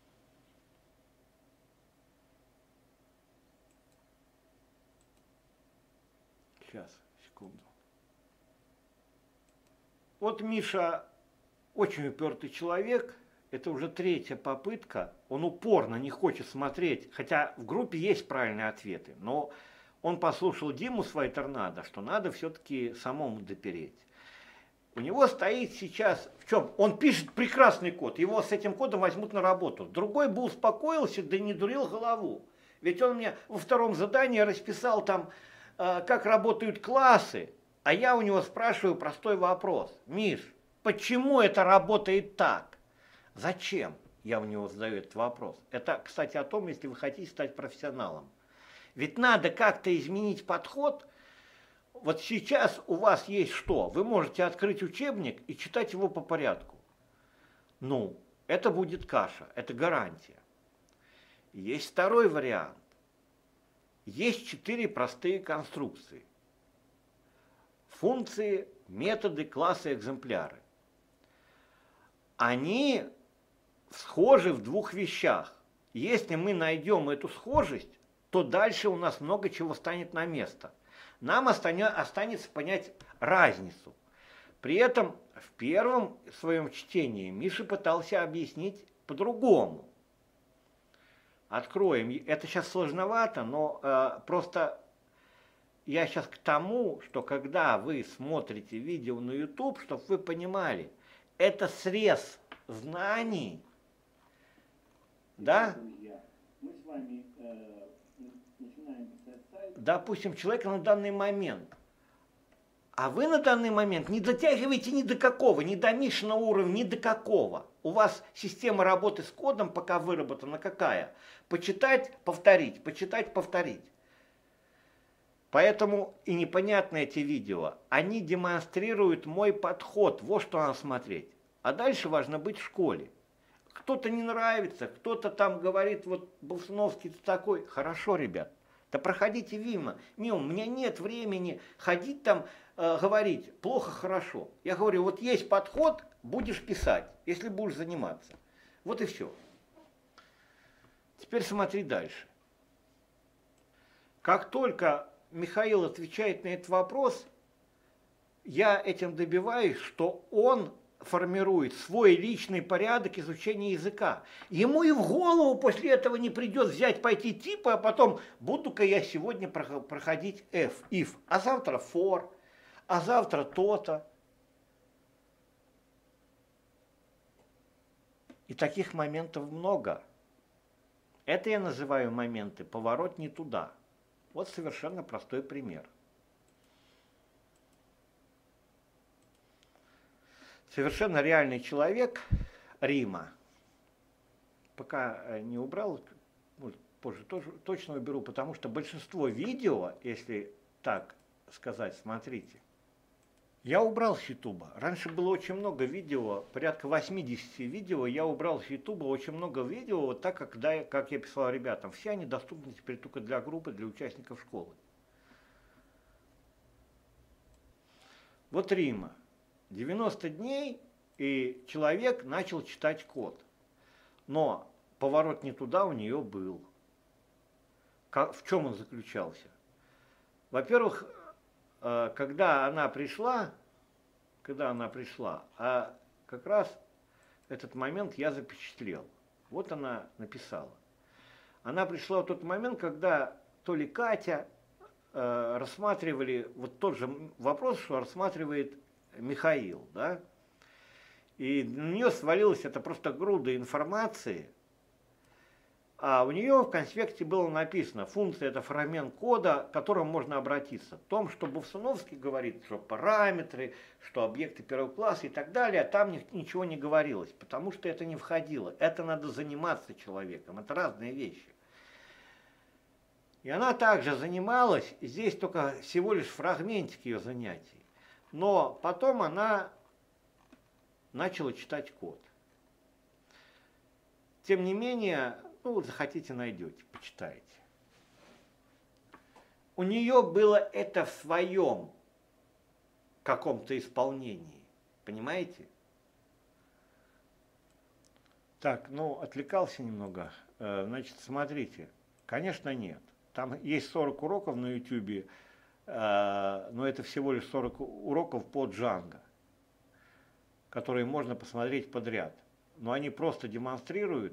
Сейчас, секунду. Вот Миша очень упертый человек. Это уже третья попытка, он упорно не хочет смотреть, хотя в группе есть правильные ответы, но он послушал Диму с Вайтернадо, что надо все-таки самому допереть. У него стоит сейчас, в чем? Он пишет прекрасный код, его с этим кодом возьмут на работу. Другой бы успокоился, да не дурил голову. Ведь он мне во втором задании расписал там, как работают классы, а я у него спрашиваю простой вопрос. Миш, почему это работает так? Зачем? Я у него задаю этот вопрос. Это, кстати, о том, если вы хотите стать профессионалом. Ведь надо как-то изменить подход. Вот сейчас у вас есть что? Вы можете открыть учебник и читать его по порядку. Ну, это будет каша, это гарантия. Есть второй вариант. Есть четыре простые конструкции. Функции, методы, классы, экземпляры. Они схожи в двух вещах. Если мы найдем эту схожесть, то дальше у нас много чего станет на место. Нам останется понять разницу. При этом в первом своем чтении Миша пытался объяснить по-другому. Откроем. Это сейчас сложновато, но э, просто я сейчас к тому, что когда вы смотрите видео на YouTube, чтобы вы понимали, это срез знаний, да? Друзья, мы с вами э, начинаем писать сайт. Допустим, человека на данный момент. А вы на данный момент не дотягиваете ни до какого, ни до Мишиного уровня, ни до какого. У вас система работы с кодом пока выработана какая? Почитать, повторить, почитать, повторить. Поэтому и непонятны эти видео. Они демонстрируют мой подход. Вот что надо смотреть. А дальше важно быть в школе. Кто-то не нравится, кто-то там говорит, вот Болсуновский такой. Хорошо, ребят, да проходите мимо. Мимо, у меня нет времени ходить там, э, говорить плохо, хорошо. Я говорю, вот есть подход, будешь писать, если будешь заниматься. Вот и все. Теперь смотри дальше. Как только Михаил отвечает на этот вопрос, я этим добиваюсь, что он формирует свой личный порядок изучения языка. Ему и в голову после этого не придет взять, пойти типа, а потом буду-ка я сегодня проходить if, if, а завтра for, а завтра то-то. И таких моментов много. Это я называю моменты «поворот не туда». Вот совершенно простой пример. Совершенно реальный человек, Рима, пока не убрал, позже тоже, точно уберу, потому что большинство видео, если так сказать, смотрите, я убрал с Ютуба. Раньше было очень много видео, порядка восьмидесяти видео, я убрал с Ютуба очень много видео, вот так, как, да, как я писал ребятам. Все они доступны теперь только для группы, для участников школы. Вот Рима. девяносто дней, и человек начал читать код. Но поворот не туда у нее был. Как, в чем он заключался? Во-первых, когда она пришла, когда она пришла, а как раз этот момент я запечатлел. Вот она написала. Она пришла в тот момент, когда то ли Катя э, рассматривали, вот тот же вопрос, что рассматривает Михаил, да, и на нее свалилась это просто груда информации, а у нее в конспекте было написано, функция – это фрагмент кода, к которому можно обратиться. В том, что Болсуновский говорит, что параметры, что объекты первого класса и так далее, а там ничего не говорилось, потому что это не входило. Это надо заниматься человеком, это разные вещи. И она также занималась, здесь только всего лишь фрагментик ее занятий. Но потом она начала читать код. Тем не менее, ну вот захотите, найдете, почитаете. У нее было это в своем каком-то исполнении. Понимаете? Так, ну, отвлекался немного. Значит, смотрите. Конечно, нет. Там есть сорок уроков на ютубе, но это всего лишь сорок уроков по Django, которые можно посмотреть подряд. Но они просто демонстрируют,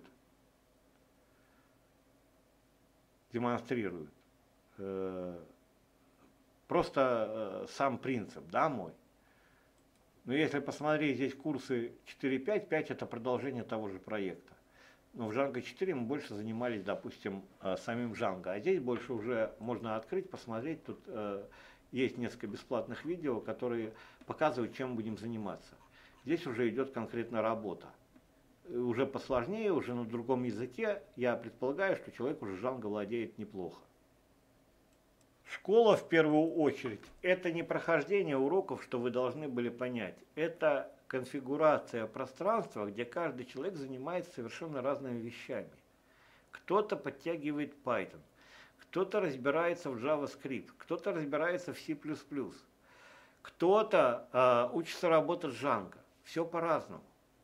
демонстрируют э, просто э, сам принцип, да, мой. Но если посмотреть здесь курсы четыре пять, пять это продолжение того же проекта. Но в Django четыре мы больше занимались, допустим, э, самим Django. А здесь больше уже можно открыть, посмотреть. Тут э, есть несколько бесплатных видео, которые показывают, чем мы будем заниматься. Здесь уже идет конкретно работа. Уже посложнее, уже на другом языке. Я предполагаю, что человек уже Django владеет неплохо. Школа, в первую очередь, это не прохождение уроков, что вы должны были понять. Это конфигурация пространства, где каждый человек занимается совершенно разными вещами. Кто-то подтягивает Python, кто-то разбирается в JavaScript, кто-то разбирается в C++, кто-то э, учится работать с Django. Все по-разному.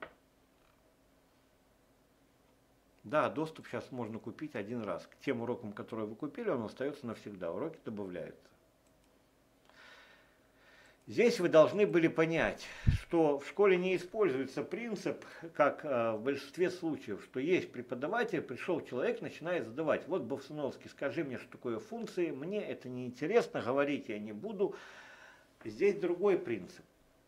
Да, доступ сейчас можно купить один раз. К тем урокам, которые вы купили, он остается навсегда. Уроки добавляются. Здесь вы должны были понять, что в школе не используется принцип, как в большинстве случаев, что есть преподаватель, пришел человек, начинает задавать. Вот, Бовсуновский, скажи мне, что такое функции, мне это не интересно, говорить я не буду. Здесь другой принцип.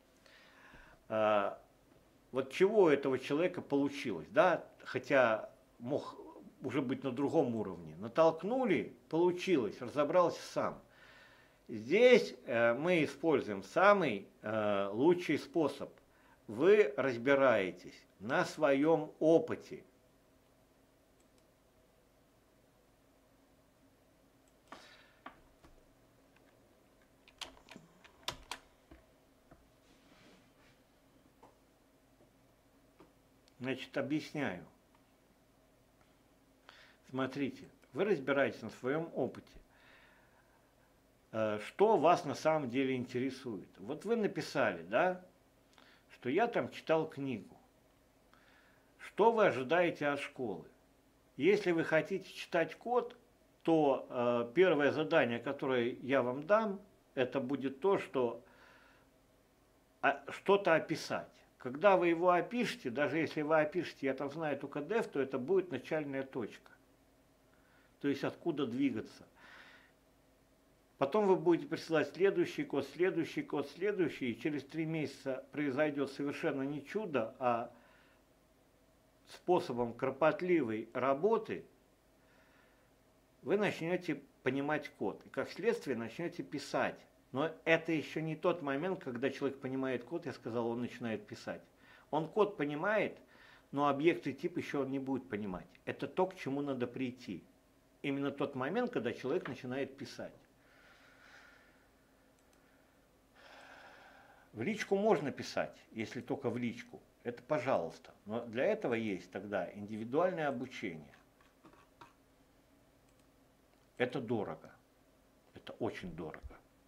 Вот чего у этого человека получилось, да, хотя мог уже быть на другом уровне. Натолкнули, получилось, разобрался сам. Здесь э, мы используем самый э, лучший способ. Вы разбираетесь на своем опыте. Значит, объясняю. Смотрите, вы разбираетесь на своем опыте. Что вас на самом деле интересует. Вот вы написали, да, что я там читал книгу. Что вы ожидаете от школы? Если вы хотите читать код, то э, первое задание, которое я вам дам, это будет то, что а, что-то описать. Когда вы его опишете, даже если вы опишете, я там знаю только def, то это будет начальная точка. То есть откуда двигаться. Потом вы будете присылать следующий код, следующий код, следующий, и через три месяца произойдет совершенно не чудо, а способом кропотливой работы вы начнете понимать код. И как следствие начнете писать. Но это еще не тот момент, когда человек понимает код, я сказал, он начинает писать. Он код понимает, но объект и тип еще он не будет понимать. Это то, к чему надо прийти. Именно тот момент, когда человек начинает писать. В личку можно писать, если только в личку. Это пожалуйста. Но для этого есть тогда индивидуальное обучение. Это дорого. Это очень дорого.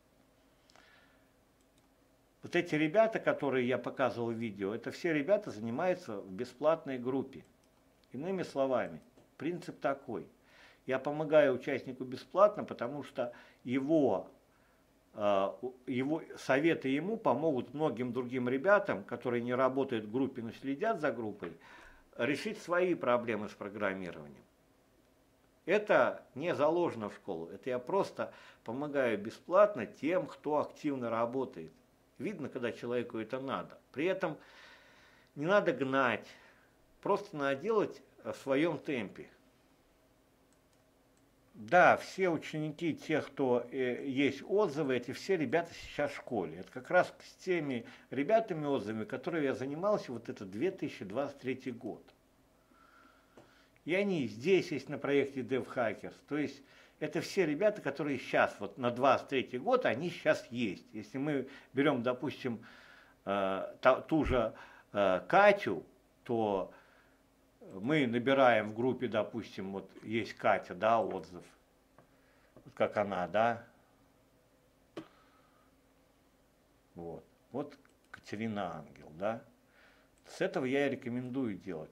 Вот эти ребята, которые я показывал в видео, это все ребята занимаются в бесплатной группе. Иными словами, принцип такой. Я помогаю участнику бесплатно, потому что его... его советы ему помогут многим другим ребятам, которые не работают в группе, но следят за группой, решить свои проблемы с программированием. Это не заложено в школу, это я просто помогаю бесплатно тем, кто активно работает. Видно, когда человеку это надо. При этом не надо гнать, просто надо делать в своем темпе. Да, все ученики, те, кто э, есть отзывы, эти все ребята сейчас в школе. Это как раз с теми ребятами отзывами, которые я занимался, вот это две тысячи двадцать третий год. И они здесь есть на проекте DevHackers. То есть это все ребята, которые сейчас, вот на двадцать третий год, они сейчас есть. Если мы берем, допустим, э, та, ту же э, Катю, то... мы набираем в группе, допустим, вот есть Катя, да, отзыв, вот как она, да, вот, вот Катерина Ангел, да, с этого я и рекомендую делать.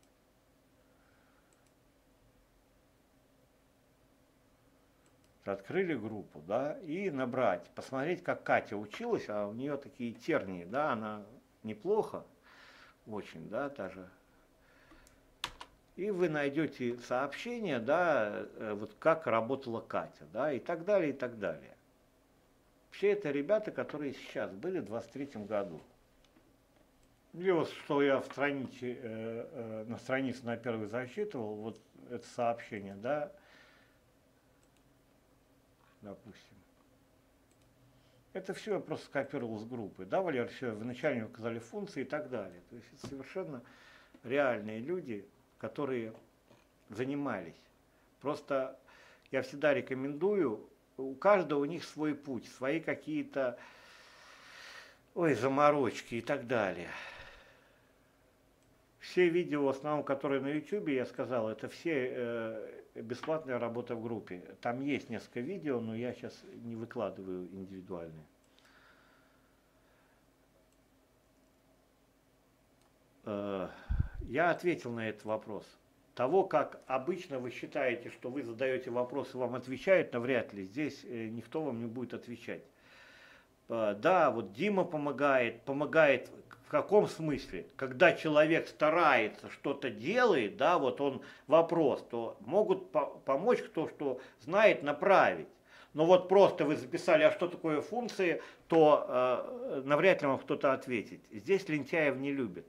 Открыли группу, да, и набрать, посмотреть, как Катя училась, а у нее такие тернии, да, она неплохо, очень, да, та же. И вы найдете сообщение, да, вот как работала Катя, да, и так далее, и так далее. Все это ребята, которые сейчас были в двадцать третьем году. Или вот что я в странице, э, э, на странице на первой засчитывал, вот это сообщение, да, допустим. Это все я просто скопировал с группы. Да, Валер, все, вы вначале указали функции и так далее. То есть это совершенно реальные люди, которые занимались. Просто я всегда рекомендую, у каждого у них свой путь, свои какие-то, ой, заморочки и так далее. Все видео, в основном, которые на YouTube, я сказал, это все э, бесплатная работа в группе. Там есть несколько видео, но я сейчас не выкладываю индивидуальные. Э, я ответил на этот вопрос. Того, как обычно вы считаете, что вы задаете вопрос и вам отвечают, навряд ли. Здесь э, никто вам не будет отвечать. э, да, вот Дима помогает, помогает в каком смысле? Когда человек старается, что-то делает, да, вот он вопрос, то могут по помочь кто что знает, направить. Но вот просто вы записали, а что такое функции, то э, навряд ли вам кто-то ответит. Здесь лентяев не любят.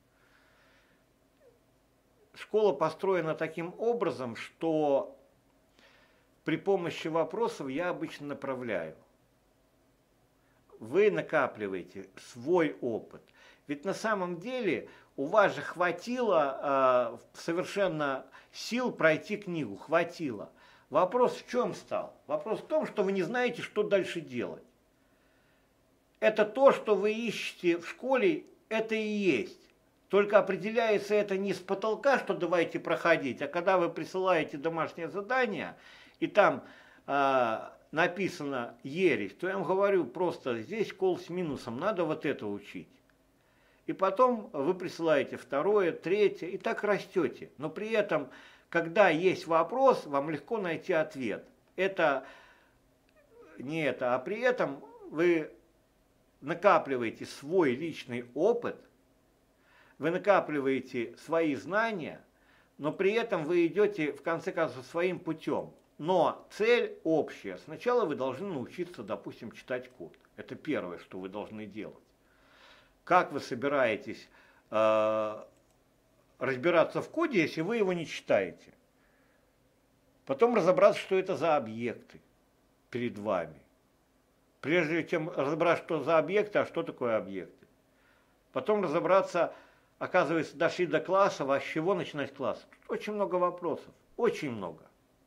Школа построена таким образом, что при помощи вопросов я обычно направляю. Вы накапливаете свой опыт. Ведь на самом деле у вас же хватило э, совершенно сил пройти книгу, хватило. Вопрос в чем стал? Вопрос в том, что вы не знаете, что дальше делать. Это то, что вы ищете в школе, это и есть. Только определяется это не с потолка, что давайте проходить, а когда вы присылаете домашнее задание, и там э, написано ересь, то я вам говорю просто, здесь кол с минусом, надо вот это учить. И потом вы присылаете второе, третье, и так растете. Но при этом, когда есть вопрос, вам легко найти ответ. Это не это, а при этом вы накапливаете свой личный опыт, вы накапливаете свои знания, но при этом вы идете, в конце концов, своим путем. Но цель общая. Сначала вы должны научиться, допустим, читать код. Это первое, что вы должны делать. Как вы собираетесь э, разбираться в коде, если вы его не читаете? Потом разобраться, что это за объекты перед вами. Прежде чем разобраться, что за объекты, а что такое объекты. Потом разобраться, оказывается, дошли до классов, а с чего начинать класс? Тут очень много вопросов, очень много.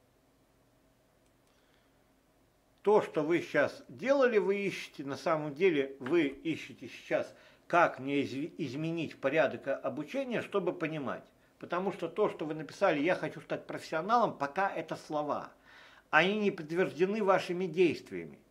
То, что вы сейчас делали, вы ищете, на самом деле вы ищете сейчас, как мне изменить порядок обучения, чтобы понимать. Потому что то, что вы написали, я хочу стать профессионалом, пока это слова. Они не подтверждены вашими действиями.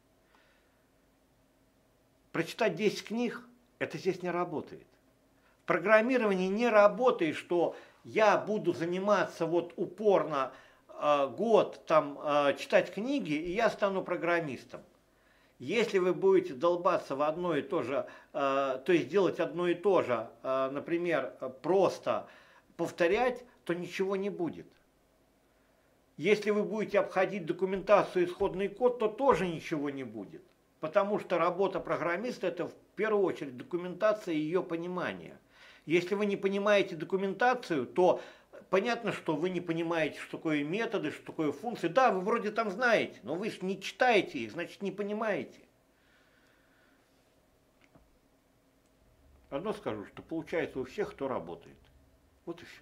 Прочитать десять книг, это здесь не работает. В программировании не работает, что я буду заниматься вот упорно э, год там, э, читать книги, и я стану программистом. Если вы будете долбаться в одно и то же, э, то есть делать одно и то же, э, например, просто повторять, то ничего не будет. Если вы будете обходить документацию, исходный код, то тоже ничего не будет. Потому что работа программиста – это в первую очередь документация и ее понимание. Если вы не понимаете документацию, то понятно, что вы не понимаете, что такое методы, что такое функции. Да, вы вроде там знаете, но вы же не читаете их, значит не понимаете. Одно скажу, что получается у всех, кто работает. Вот и все.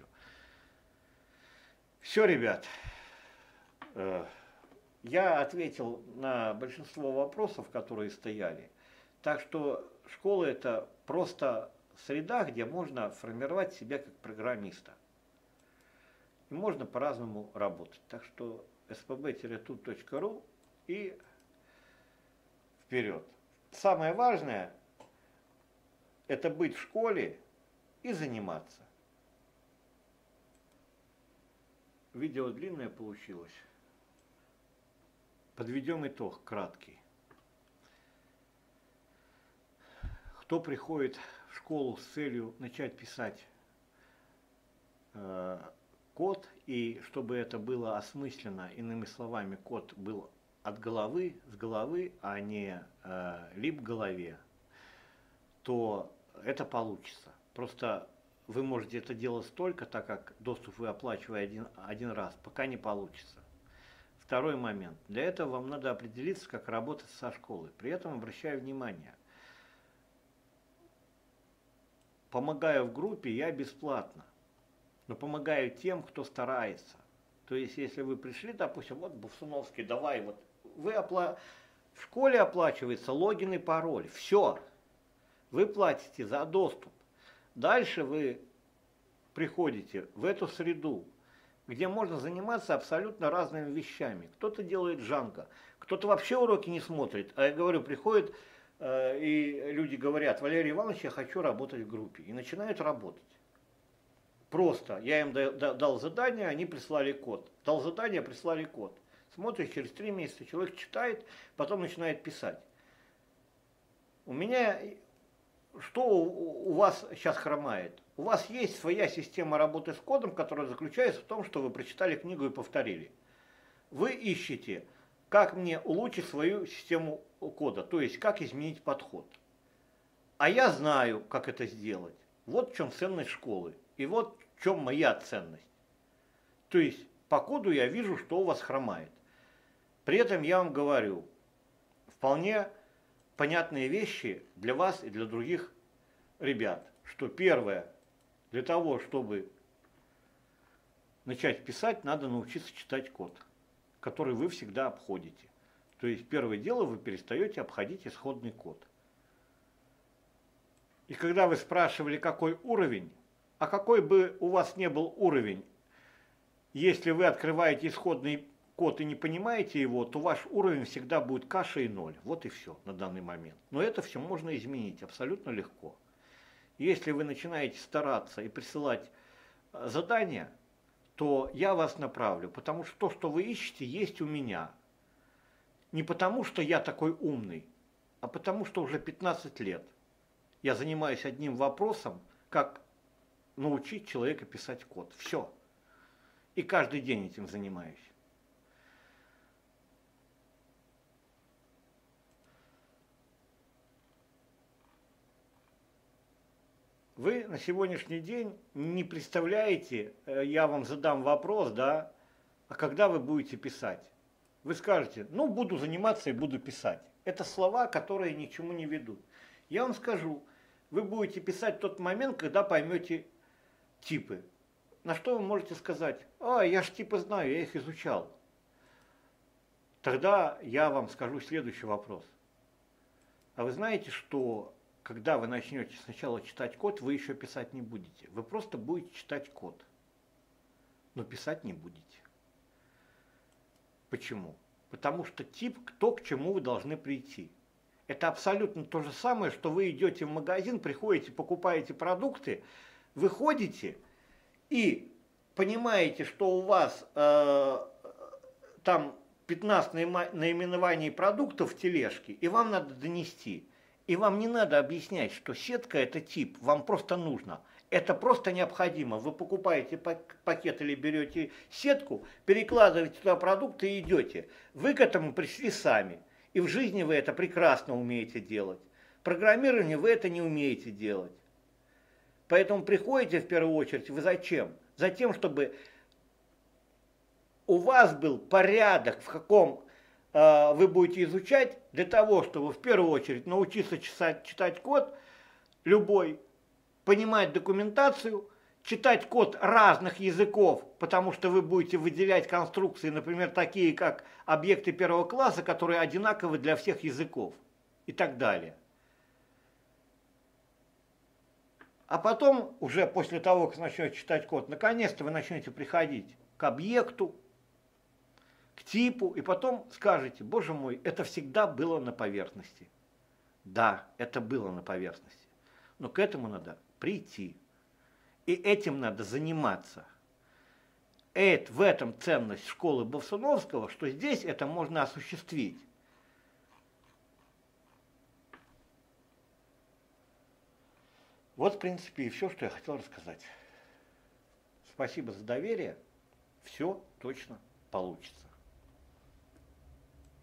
Все, ребят. Я ответил на большинство вопросов, которые стояли. Так что школа – это просто среда, где можно формировать себя как программиста. И можно по-разному работать. Так что эс пэ бэ тут точка ру и вперед. Самое важное – это быть в школе и заниматься. Видео длинное получилось. Подведем итог краткий. Кто приходит в школу с целью начать писать э, код, и чтобы это было осмысленно, иными словами, код был от головы, с головы, а не э, лип к голове, то это получится. Просто вы можете это делать столько, так как доступ вы оплачиваете один, один раз, пока не получится. Второй момент. Для этого вам надо определиться, как работать со школой. При этом обращаю внимание. Помогаю в группе я бесплатно, но помогаю тем, кто старается. То есть, если вы пришли, допустим, вот Бувсуновский, давай, вот вы опла... в школе оплачивается логин и пароль. Все. Вы платите за доступ. Дальше вы приходите в эту среду, где можно заниматься абсолютно разными вещами. Кто-то делает джанго, кто-то вообще уроки не смотрит. А я говорю, приходит, э, и люди говорят: Валерий Иванович, я хочу работать в группе. И начинают работать. Просто. Я им дал задание, они прислали код. Дал задание, прислали код. Смотришь, через три месяца человек читает, потом начинает писать. У меня, что у вас сейчас хромает? У вас есть своя система работы с кодом, которая заключается в том, что вы прочитали книгу и повторили. Вы ищете, как мне улучшить свою систему кода, то есть как изменить подход. А я знаю, как это сделать. Вот в чем ценность школы. И вот в чем моя ценность. То есть по коду я вижу, что у вас хромает. При этом я вам говорю вполне понятные вещи для вас и для других ребят. Что первое, для того, чтобы начать писать, надо научиться читать код, который вы всегда обходите. То есть первое дело, вы перестаете обходить исходный код. И когда вы спрашивали, какой уровень, а какой бы у вас не был уровень, если вы открываете исходный код и не понимаете его, то ваш уровень всегда будет каша и ноль. Вот и все на данный момент. Но это все можно изменить абсолютно легко. Если вы начинаете стараться и присылать задания, то я вас направлю, потому что то, что вы ищете, есть у меня. Не потому, что я такой умный, а потому, что уже пятнадцать лет я занимаюсь одним вопросом, как научить человека писать код. Все. И каждый день этим занимаюсь. Вы на сегодняшний день не представляете, я вам задам вопрос, да, а когда вы будете писать? Вы скажете, ну, буду заниматься и буду писать. Это слова, которые ни к чему не ведут. Я вам скажу, вы будете писать в тот момент, когда поймете типы. На что вы можете сказать, а, я же типы знаю, я их изучал. Тогда я вам скажу следующий вопрос. А вы знаете, что когда вы начнете сначала читать код, вы еще писать не будете. Вы просто будете читать код, но писать не будете. Почему? Потому что тип, то, к чему вы должны прийти. Это абсолютно то же самое, что вы идете в магазин, приходите, покупаете продукты, выходите и понимаете, что у вас э, там пятнадцать наименований продуктов в тележке, и вам надо донести. И вам не надо объяснять, что сетка – это тип, вам просто нужно. Это просто необходимо. Вы покупаете пакет или берете сетку, перекладываете туда продукты и идете. Вы к этому пришли сами. И в жизни вы это прекрасно умеете делать. В программировании вы это не умеете делать. Поэтому приходите в первую очередь, вы зачем? Затем, чтобы у вас был порядок, в каком э, вы будете изучать, для того, чтобы в первую очередь научиться читать, читать код любой, понимать документацию, читать код разных языков, потому что вы будете выделять конструкции, например, такие как объекты первого класса, которые одинаковы для всех языков и так далее. А потом, уже после того, как начнете читать код, наконец-то вы начнете приходить к объекту, к типу, и потом скажете, боже мой, это всегда было на поверхности. Да, это было на поверхности, но к этому надо прийти. И этим надо заниматься. Это, в этом ценность школы Бовсуновского, что здесь это можно осуществить. Вот, в принципе, и все, что я хотел рассказать. Спасибо за доверие. Все точно получится.